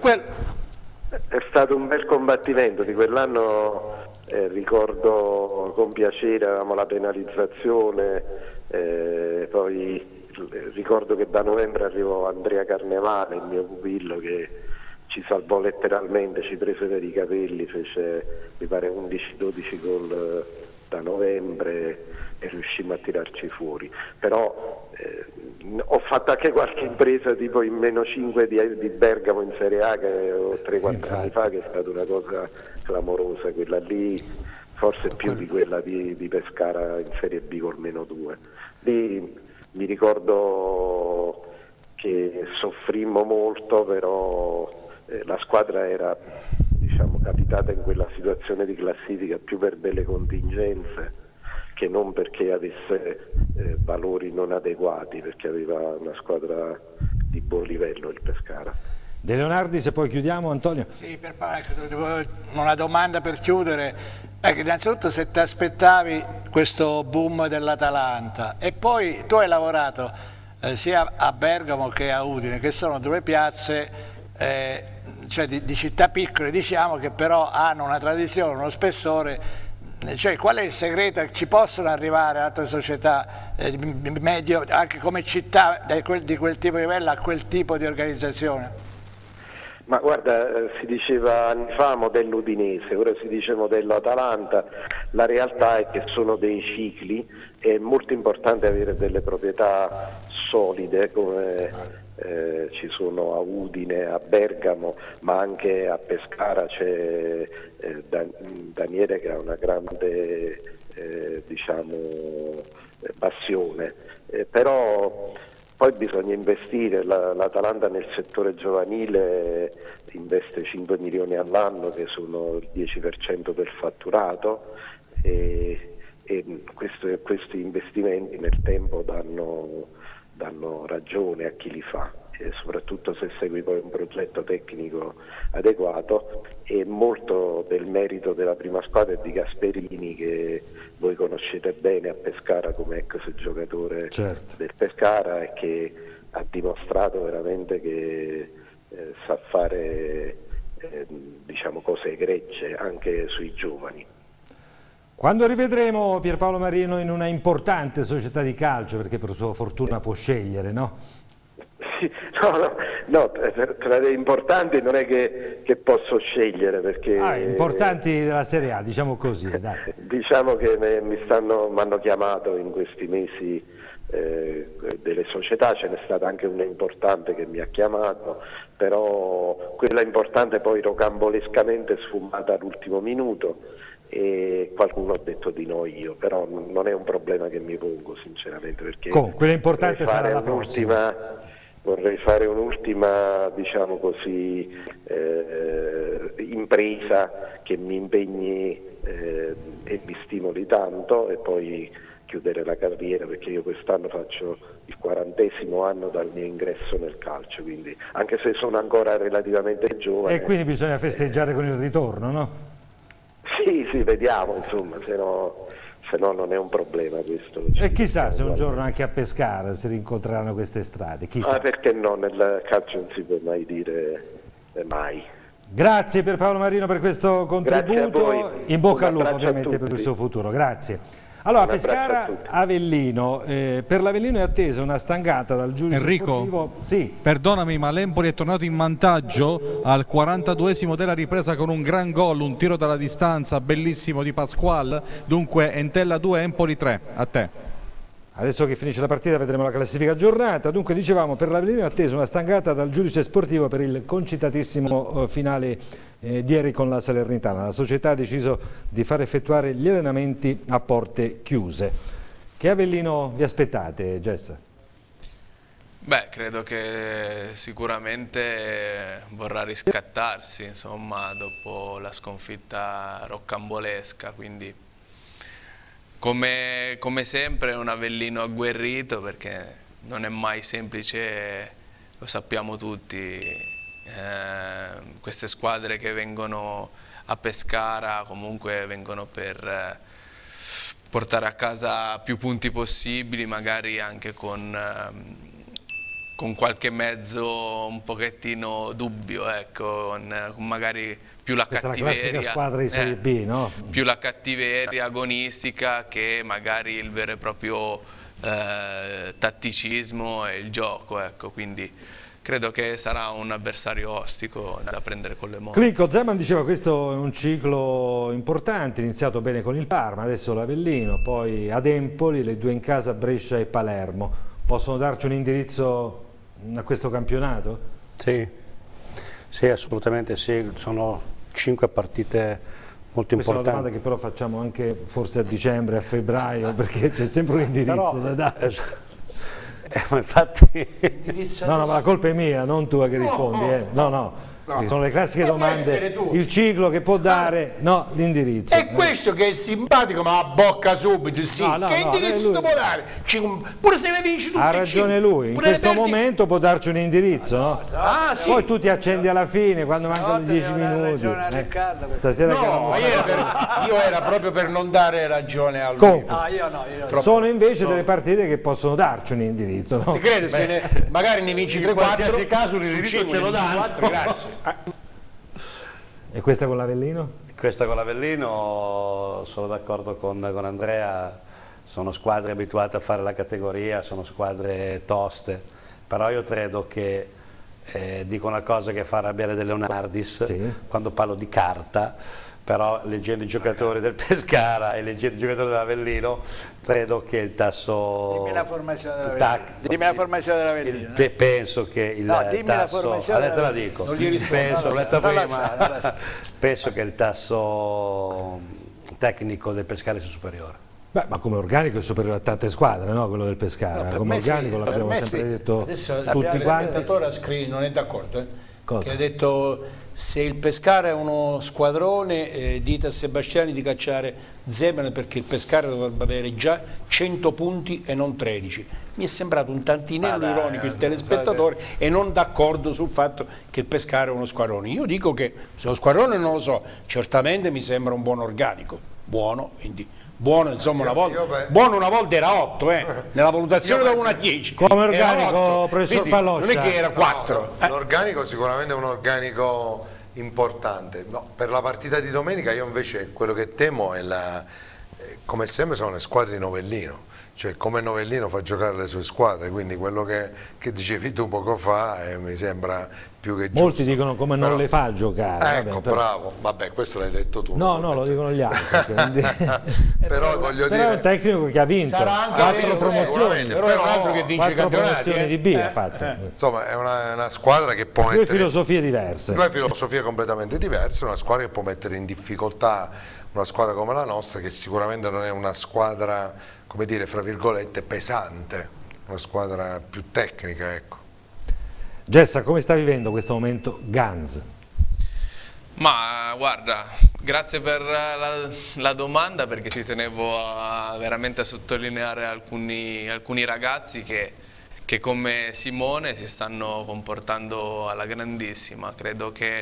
è stato un bel combattimento di quell'anno, ricordo con piacere, avevamo la penalizzazione, poi ricordo che da novembre arrivò Andrea Carnevale, il mio pupillo, che ci salvò letteralmente, ci prese per i capelli, fece mi pare 11-12 gol da novembre e riuscimmo a tirarci fuori. Però ho fatto anche qualche impresa tipo in -5 di Bergamo in Serie A, che 3-4 anni fa, che è stata una cosa clamorosa, quella lì forse più di quella di Pescara in Serie B col -2. Lì mi ricordo che soffrimmo molto, però la squadra era, diciamo, capitata in quella situazione di classifica più per delle contingenze che non perché avesse valori non adeguati, perché aveva una squadra di buon livello il Pescara. De Leonardi, se poi chiudiamo, Antonio. Sì, una domanda per chiudere. Innanzitutto, se ti aspettavi questo boom dell'Atalanta, e poi tu hai lavorato sia a Bergamo che a Udine, che sono due piazze cioè di città piccole, diciamo, che però hanno una tradizione, uno spessore. Cioè, qual è il segreto? Ci possono arrivare altre società medio, anche come città di quel tipo di livello, a quel tipo di organizzazione? Ma guarda, si diceva anni fa modello Udinese, ora si dice modello Atalanta, la realtà è che sono dei cicli, è molto importante avere delle proprietà solide come ci sono a Udine, a Bergamo, ma anche a Pescara c'è Daniele che ha una grande passione, però poi bisogna investire, l'Atalanta nel settore giovanile investe 5 milioni all'anno che sono il 10% del fatturato e questi investimenti nel tempo danno ragione a chi li fa, e soprattutto se segui poi un progetto tecnico adeguato, e molto del merito della prima squadra è di Gasperini, che voi conoscete bene a Pescara come ex giocatore del Pescara e che ha dimostrato veramente che sa fare cose egregie anche sui giovani. Quando rivedremo Pierpaolo Marino in una importante società di calcio, perché per sua fortuna può scegliere, no? Sì, no, tra le importanti non è che posso scegliere, perché importanti della Serie A, diciamo così, dai. Diciamo che mi hanno chiamato in questi mesi delle società, ce n'è stata anche una importante che mi ha chiamato, però quella importante poi rocambolescamente sfumata all'ultimo minuto e qualcuno ha detto di no io, però non è un problema che mi pongo sinceramente, perché quella importante sarà la prossima. Vorrei fare un'ultima, impresa che mi impegni e mi stimoli tanto, e poi chiudere la carriera, perché io quest'anno faccio il 40° anno dal mio ingresso nel calcio, quindi anche se sono ancora relativamente giovane. E quindi bisogna festeggiare con il ritorno, no? Sì, vediamo, insomma, se no non è un problema questo. E chissà se un giorno anche a Pescara si rincontreranno queste strade, chissà. Perché no, nel calcio non si può mai dire mai. Grazie Pierpaolo Marino per questo contributo, in bocca al lupo ovviamente per il suo futuro, grazie. Allora, Pescara Avellino, per l'Avellino è attesa una stangata dal giudice sportivo. Sì. Perdonami, ma l'Empoli è tornato in vantaggio al 42esimo della ripresa con un gran gol, un tiro dalla distanza bellissimo di Pasquale. Dunque Entella 2, Empoli 3, a te. Adesso che finisce la partita vedremo la classifica aggiornata. Dunque dicevamo, per l'Avellino è attesa una stangata dal giudice sportivo per il concitatissimo finale di ieri con la Salernitana. La società ha deciso di far effettuare gli allenamenti a porte chiuse. Che Avellino vi aspettate, Jess? Beh, credo che sicuramente vorrà riscattarsi, insomma, dopo la sconfitta roccambolesca, quindi come sempre è un Avellino agguerrito, perché non è mai semplice, lo sappiamo tutti, queste squadre che vengono a Pescara comunque vengono per portare a casa più punti possibili, magari anche con qualche mezzo un pochettino dubbio, ecco, con magari più la cattiveria. Questa è la classica squadra di Serie B, no? Più la cattiveria agonistica che magari il vero e proprio tatticismo e il gioco, ecco, quindi credo che sarà un avversario ostico da prendere con le mani. Clicco, Zeman diceva questo è un ciclo importante, iniziato bene con il Parma, adesso l'Avellino, poi ad Empoli, le due in casa Brescia e Palermo. Possono darci un indirizzo a questo campionato? Sì, assolutamente sì, sono 5 partite molto importanti. Questa è una domanda che però facciamo anche forse a dicembre, a febbraio, perché c'è sempre un indirizzo da dare. Ma infatti no, ma la colpa è mia, non tua che rispondi. No. Sono le classiche domande, il ciclo che può dare, l'indirizzo. È questo che è simpatico, ma a bocca subito, sì. Che indirizzo può dare? Pure se ne vinci tutti. Ha ragione lui, in questo momento può darci un indirizzo, no? Sì. Poi tu ti accendi alla fine, quando mancano 10 minuti. Stasera io era proprio per non dare ragione a lui. Sono invece delle partite che possono darci un indirizzo, no? Ti crede? Magari ne vinci 3-4. In qualsiasi caso l'indirizzo ce lo danno. Grazie. E questa con l'Avellino? Questa con l'Avellino sono d'accordo con Andrea, sono squadre abituate a fare la categoria, sono squadre toste, però io credo che dico una cosa che fa arrabbiare De Leonardis quando parlo di carta, però leggendo i giocatori del Pescara e leggendo i giocatori dell'Avellino credo che il tasso... Dimmi la formazione dell'Avellino. Penso che il tasso... Adesso la dico. Non gli rispondo, l'ho detto prima. Penso che il tasso tecnico del Pescara sia superiore. Beh, ma come organico è superiore a tante squadre, no? Quello del Pescara. No, come organico l'abbiamo sempre detto adesso tutti il spettatore ha scritto, non è d'accordo, che ha detto se il Pescara è uno squadrone dite a Sebastiani di cacciare Zeman perché il Pescara dovrebbe avere già 100 punti e non 13. Mi è sembrato un tantinello ironico il telespettatore e non d'accordo sul fatto che il Pescara è uno squadrone. Io dico che se lo squadrone non lo so, certamente mi sembra un buon organico, buono, quindi buono, insomma, buono una volta era 8, nella valutazione da 1 a 10. Come organico, professor Paloscia. Non è che era 4. No, l'organico sicuramente è un organico importante. No, per la partita di domenica io invece quello che temo è come sempre sono le squadre di Novellino. Cioè come Novellino fa giocare le sue squadre, quindi quello che dicevi tu poco fa mi sembra più che giusto. Molti dicono come non le fa giocare. Ecco, bravo, vabbè, questo l'hai detto tu. No, lo dicono gli altri. Quindi... però voglio dire... è un tecnico che ha vinto sarà anche 4 promozioni, però è un altro che vince i campionati. Promozioni di B ha fatto. Insomma, è una squadra che può mettere... Due filosofie diverse. Due filosofie completamente diverse, una squadra che può mettere in difficoltà una squadra come la nostra, che sicuramente non è una squadra, come dire, fra virgolette, pesante, una squadra più tecnica, ecco. Gessa, come sta vivendo questo momento Ganz? Ma guarda, grazie per la domanda, perché ci tenevo veramente a sottolineare alcuni ragazzi che come Simone si stanno comportando alla grandissima. Credo che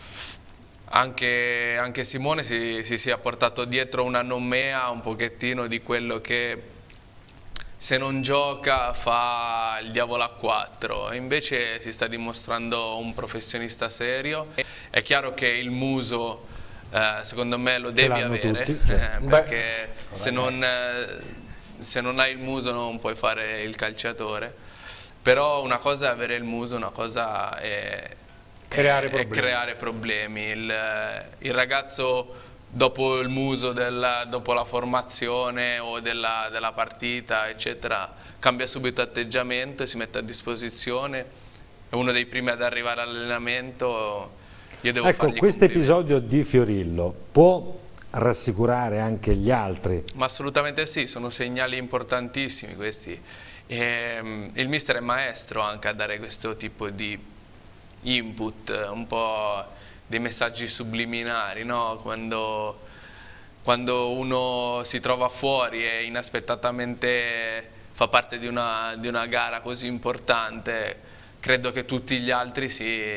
anche Simone si sia portato dietro una nomea un pochettino di quello che se non gioca fa il diavolo a 4, invece si sta dimostrando un professionista serio. È chiaro che il muso secondo me lo devi avere, perché se non hai il muso non puoi fare il calciatore, però una cosa è avere il muso, una cosa è creare problemi. Il ragazzo dopo il muso, dopo la formazione o della partita, eccetera, cambia subito atteggiamento e si mette a disposizione, è uno dei primi ad arrivare all'allenamento. Io devo fargli questo episodio di Fiorillo può rassicurare anche gli altri? Ma assolutamente sì, sono segnali importantissimi questi. Il mister è maestro anche a dare questo tipo di input, un po' dei messaggi subliminari, no? Quando uno si trova fuori e inaspettatamente fa parte di una gara così importante, credo che tutti gli altri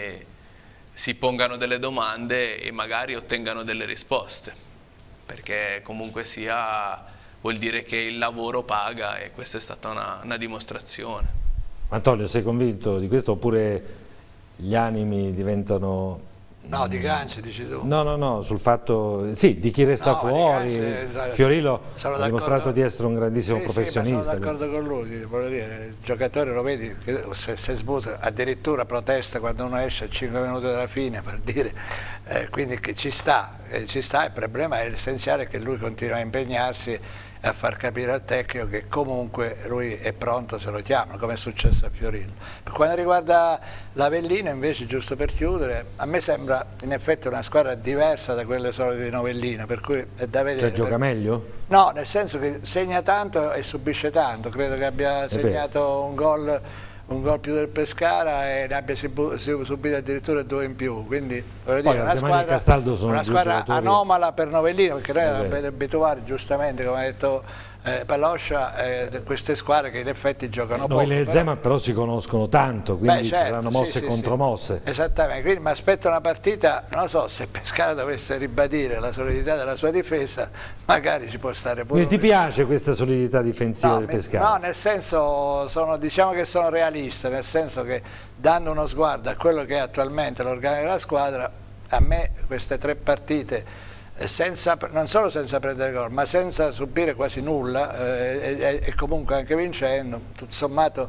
si pongano delle domande e magari ottengano delle risposte, perché comunque sia vuol dire che il lavoro paga, e questa è stata una dimostrazione. Antonio, sei convinto di questo oppure gli animi diventano... No, di Ganz dici tu. No, sul fatto sì, di chi resta fuori. Fiorillo ha dimostrato di essere un grandissimo professionista. Sono d'accordo con lui, voglio dire, il giocatore lo vedi, se smusa, addirittura protesta quando uno esce a 5 minuti dalla fine, per dire, quindi che ci sta, il problema è essenziale che lui continua a impegnarsi a far capire al tecnico che comunque lui è pronto se lo chiamano, come è successo a Fiorillo. Per quanto riguarda l'Avellino invece, giusto per chiudere, a me sembra in effetti una squadra diversa da quelle solite di Novellino, per cui è da vedere. Cioè gioca meglio? No, nel senso che segna tanto e subisce tanto, credo che abbia segnato un gol più del Pescara e ne abbia subito addirittura 2 in più, quindi voglio dire, una squadra anomala per Novellino, perché noi eravamo abituati giustamente, come ha detto Paloscia, queste squadre che in effetti giocano poco. Novellino e Zeman però si conoscono tanto, quindi ci saranno mosse e contromosse. Esattamente, quindi mi aspetto una partita, non lo so, se Pescara dovesse ribadire la solidità della sua difesa, magari ci può stare pure. Quindi ti piace questa solidità difensiva del Pescara? No, nel senso, diciamo che sono realista, nel senso che dando uno sguardo a quello che è attualmente l'organico della squadra, a me queste 3 partite non solo senza prendere gol, ma senza subire quasi nulla e comunque anche vincendo, tutto sommato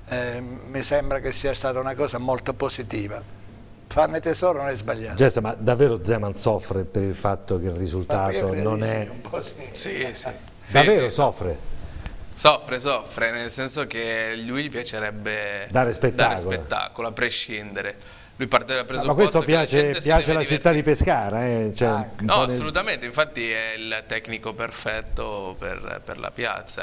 mi sembra che sia stata una cosa molto positiva. Farne tesoro non è sbagliato. Gessa, ma davvero Zeman soffre per il fatto che il risultato non è... Un po' sì. Sì, sì. Davvero sì, soffre? Soffre, nel senso che lui gli piacerebbe dare spettacolo, a prescindere. Lui parte dal presupposto ma questo che la gente si piace deve alla città di Pescara? Cioè, no, assolutamente, infatti è il tecnico perfetto per la piazza.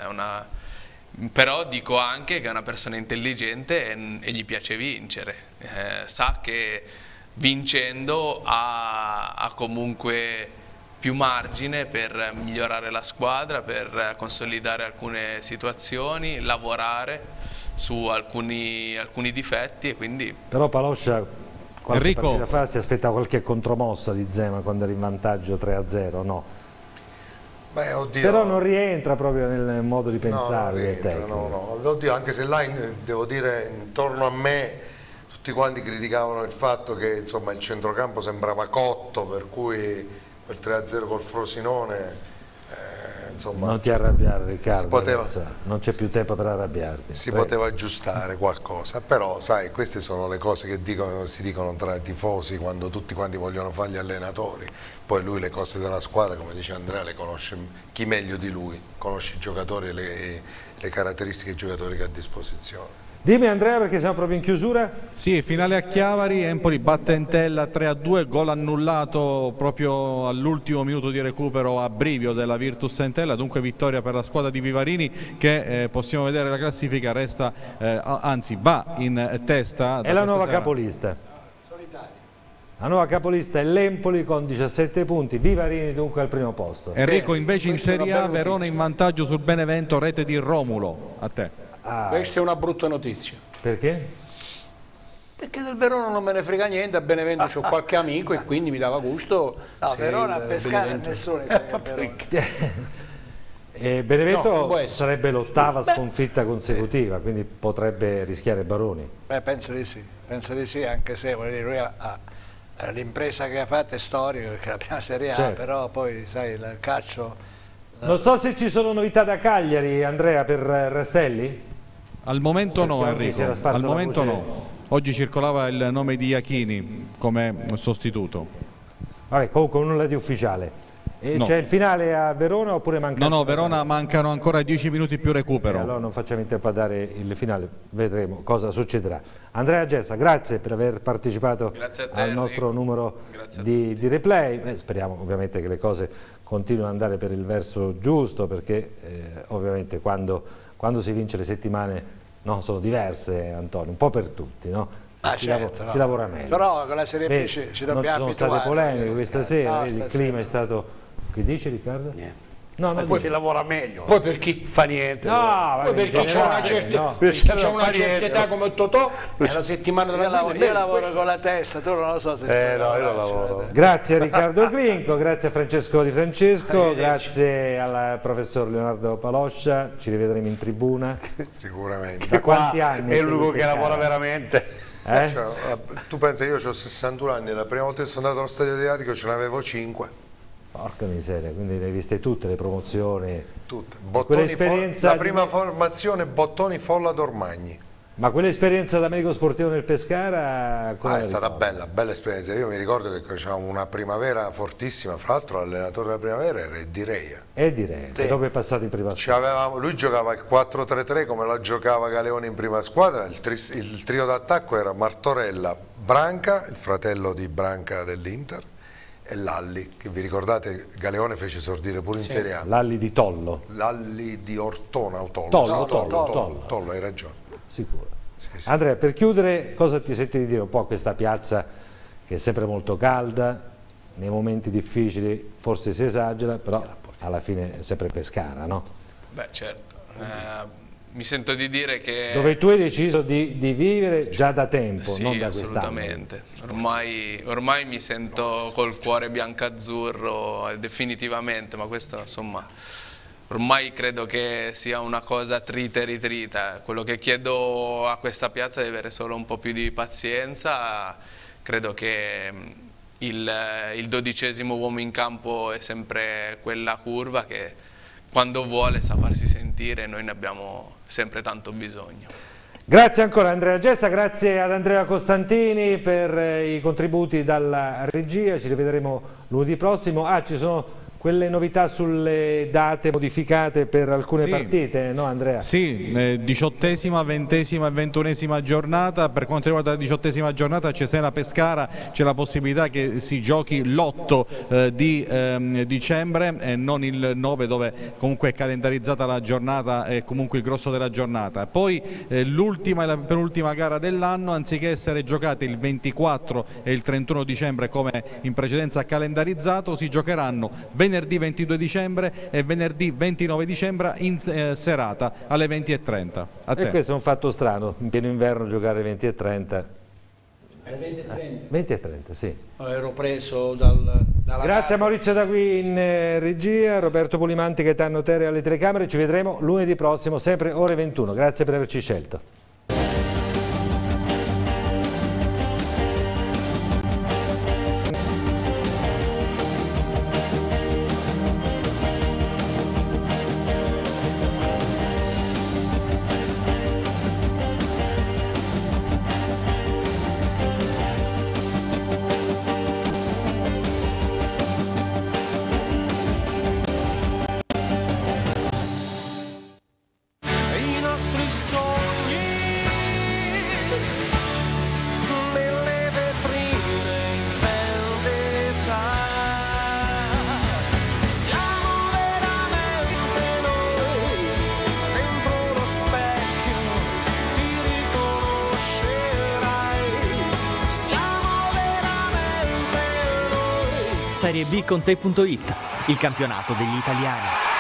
Però dico anche che è una persona intelligente e gli piace vincere. Sa che vincendo ha comunque più margine per migliorare la squadra, per consolidare alcune situazioni, lavorare su alcuni difetti e quindi... Però Paloscia qualche partita fa si aspettava qualche contromossa di Zeman quando era in vantaggio 3-0, no? Beh, oddio. Però non rientra proprio nel modo di pensare del tecnico. No. Oddio, anche se là devo dire intorno a me tutti quanti criticavano il fatto che insomma il centrocampo sembrava cotto, per cui quel 3-0 col Frosinone insomma, non ti arrabbiare Riccardo, non c'è più tempo per arrabbiarti. Si poteva aggiustare qualcosa, però sai, queste sono le cose che si dicono tra i tifosi quando tutti quanti vogliono fare gli allenatori. Poi lui le cose della squadra, come dice Andrea, le conosce chi meglio di lui, conosce i giocatori e le caratteristiche dei giocatori che ha a disposizione. Dimmi Andrea, perché siamo proprio in chiusura? Sì, finale a Chiavari, Empoli batte Entella 3-2, gol annullato proprio all'ultimo minuto di recupero a brivio della Virtus Entella, dunque vittoria per la squadra di Vivarini che possiamo vedere la classifica, resta, anzi va in testa. È la nuova capolista. La nuova capolista è l'Empoli con 17 punti, Vivarini dunque al primo posto. Enrico invece in Serie A, Verona in vantaggio sul Benevento, rete di Romulo, a te. Questa è una brutta notizia. Perché? Perché del Verona non me ne frega niente, a Benevento c'ho qualche amico e quindi mi dava gusto. No, Verona a pescare nessuno. Benevento sarebbe l'ottava sconfitta consecutiva, quindi potrebbe rischiare Baroni. Penso di sì, anche se lui l'impresa che ha fatto è storica, perché la prima Serie A, però poi sai il calcio... Non so se ci sono novità da Cagliari, Andrea, per Rastelli? Al momento no, Enrico, al momento no. Oggi circolava il nome di Iachini come sostituto. Vabbè, comunque nulla di ufficiale. No. C'è il finale a Verona oppure manca? No, Verona mancano ancora 10 minuti più recupero. Allora non facciamo interpretare il finale, vedremo cosa succederà. Andrea Gessa, grazie per aver partecipato al nostro numero di replay. Speriamo ovviamente che le cose continuino ad andare per il verso giusto, perché ovviamente quando si vince le settimane sono diverse, Antonio, un po' per tutti, no? Si lavora meglio. Però con la Serie B ci dobbiamo abituare. Ci sono state polemiche questa sera, il clima è stato... Che dici Riccardo? Niente. No, poi si lavora meglio. Poi per chi fa niente. Poi per chi c'ha una certa età come Totò, è la settimana della io lavoro con la testa, tu non lo so se no, io lo lavoro. Grazie a Riccardo Clinco, grazie a Francesco Di Francesco, grazie al professor Leonardo Paloscia, ci rivedremo in tribuna. Sicuramente. Da quanti anni? È l'unico che lavora veramente. Cioè, tu pensa, io ho 61 anni, la prima volta che sono andato allo stadio Adriatico ce n'avevo 5. Porca miseria, quindi le hai viste tutte le promozioni? Tutte. La prima formazione Bottoni Folla Dormagni. Ma quell'esperienza da medico sportivo nel Pescara è stata bella esperienza. Io mi ricordo che avevamo una primavera fortissima, fra l'altro l'allenatore della primavera era Eddie Reia. Sì. Dopo è passato in prima squadra. Lui giocava il 4-3-3 come la giocava Galeone in prima squadra, il trio d'attacco era Martorella, Branca, il fratello di Branca dell'Inter, e Lalli, che vi ricordate Galeone fece esordire pure in Serie A. Lalli di Tollo. Lalli di Ortona o Tollo, hai ragione. Sicuro. Sì. Andrea, per chiudere, cosa ti senti di dire un po' a questa piazza che è sempre molto calda, nei momenti difficili forse si esagera, però alla fine è sempre Pescara, no? Beh, certo. Mi sento di dire che... Dove tu hai deciso di vivere già da tempo, non da quest'anno. Assolutamente. Ormai mi sento col cuore biancazzurro definitivamente, ma questo insomma... Ormai credo che sia una cosa trita e ritrita. Quello che chiedo a questa piazza è di avere solo un po' più di pazienza. Credo che il 12° uomo in campo è sempre quella curva che quando vuole sa farsi sentire e noi ne abbiamo sempre tanto bisogno. Grazie ancora Andrea Gessa, grazie ad Andrea Costantini per i contributi dalla regia, ci rivedremo lunedì prossimo. Ci sono quelle novità sulle date modificate per alcune partite, no Andrea? Sì, 18ª, 20ª e 21ª giornata. Per quanto riguarda la 18ª giornata Cesena-Pescara c'è la possibilità che si giochi l'8 di dicembre e non il 9, dove comunque è calendarizzata la giornata e comunque il grosso della giornata. Poi l'ultima e la penultima gara dell'anno, anziché essere giocate il 24 e il 31 dicembre come in precedenza calendarizzato, si giocheranno venerdì 22 dicembre e venerdì 29 dicembre in serata alle 20:30. E questo è un fatto strano, in pieno inverno giocare 20:30. 20:30, sì. Ero preso dalla Grazie a Maurizio Dagui in regia, Roberto Pulimanti, Gaetano Terre alle telecamere. Ci vedremo lunedì prossimo, sempre ore 21. Grazie per averci scelto. Serie B con te.it, il campionato degli italiani.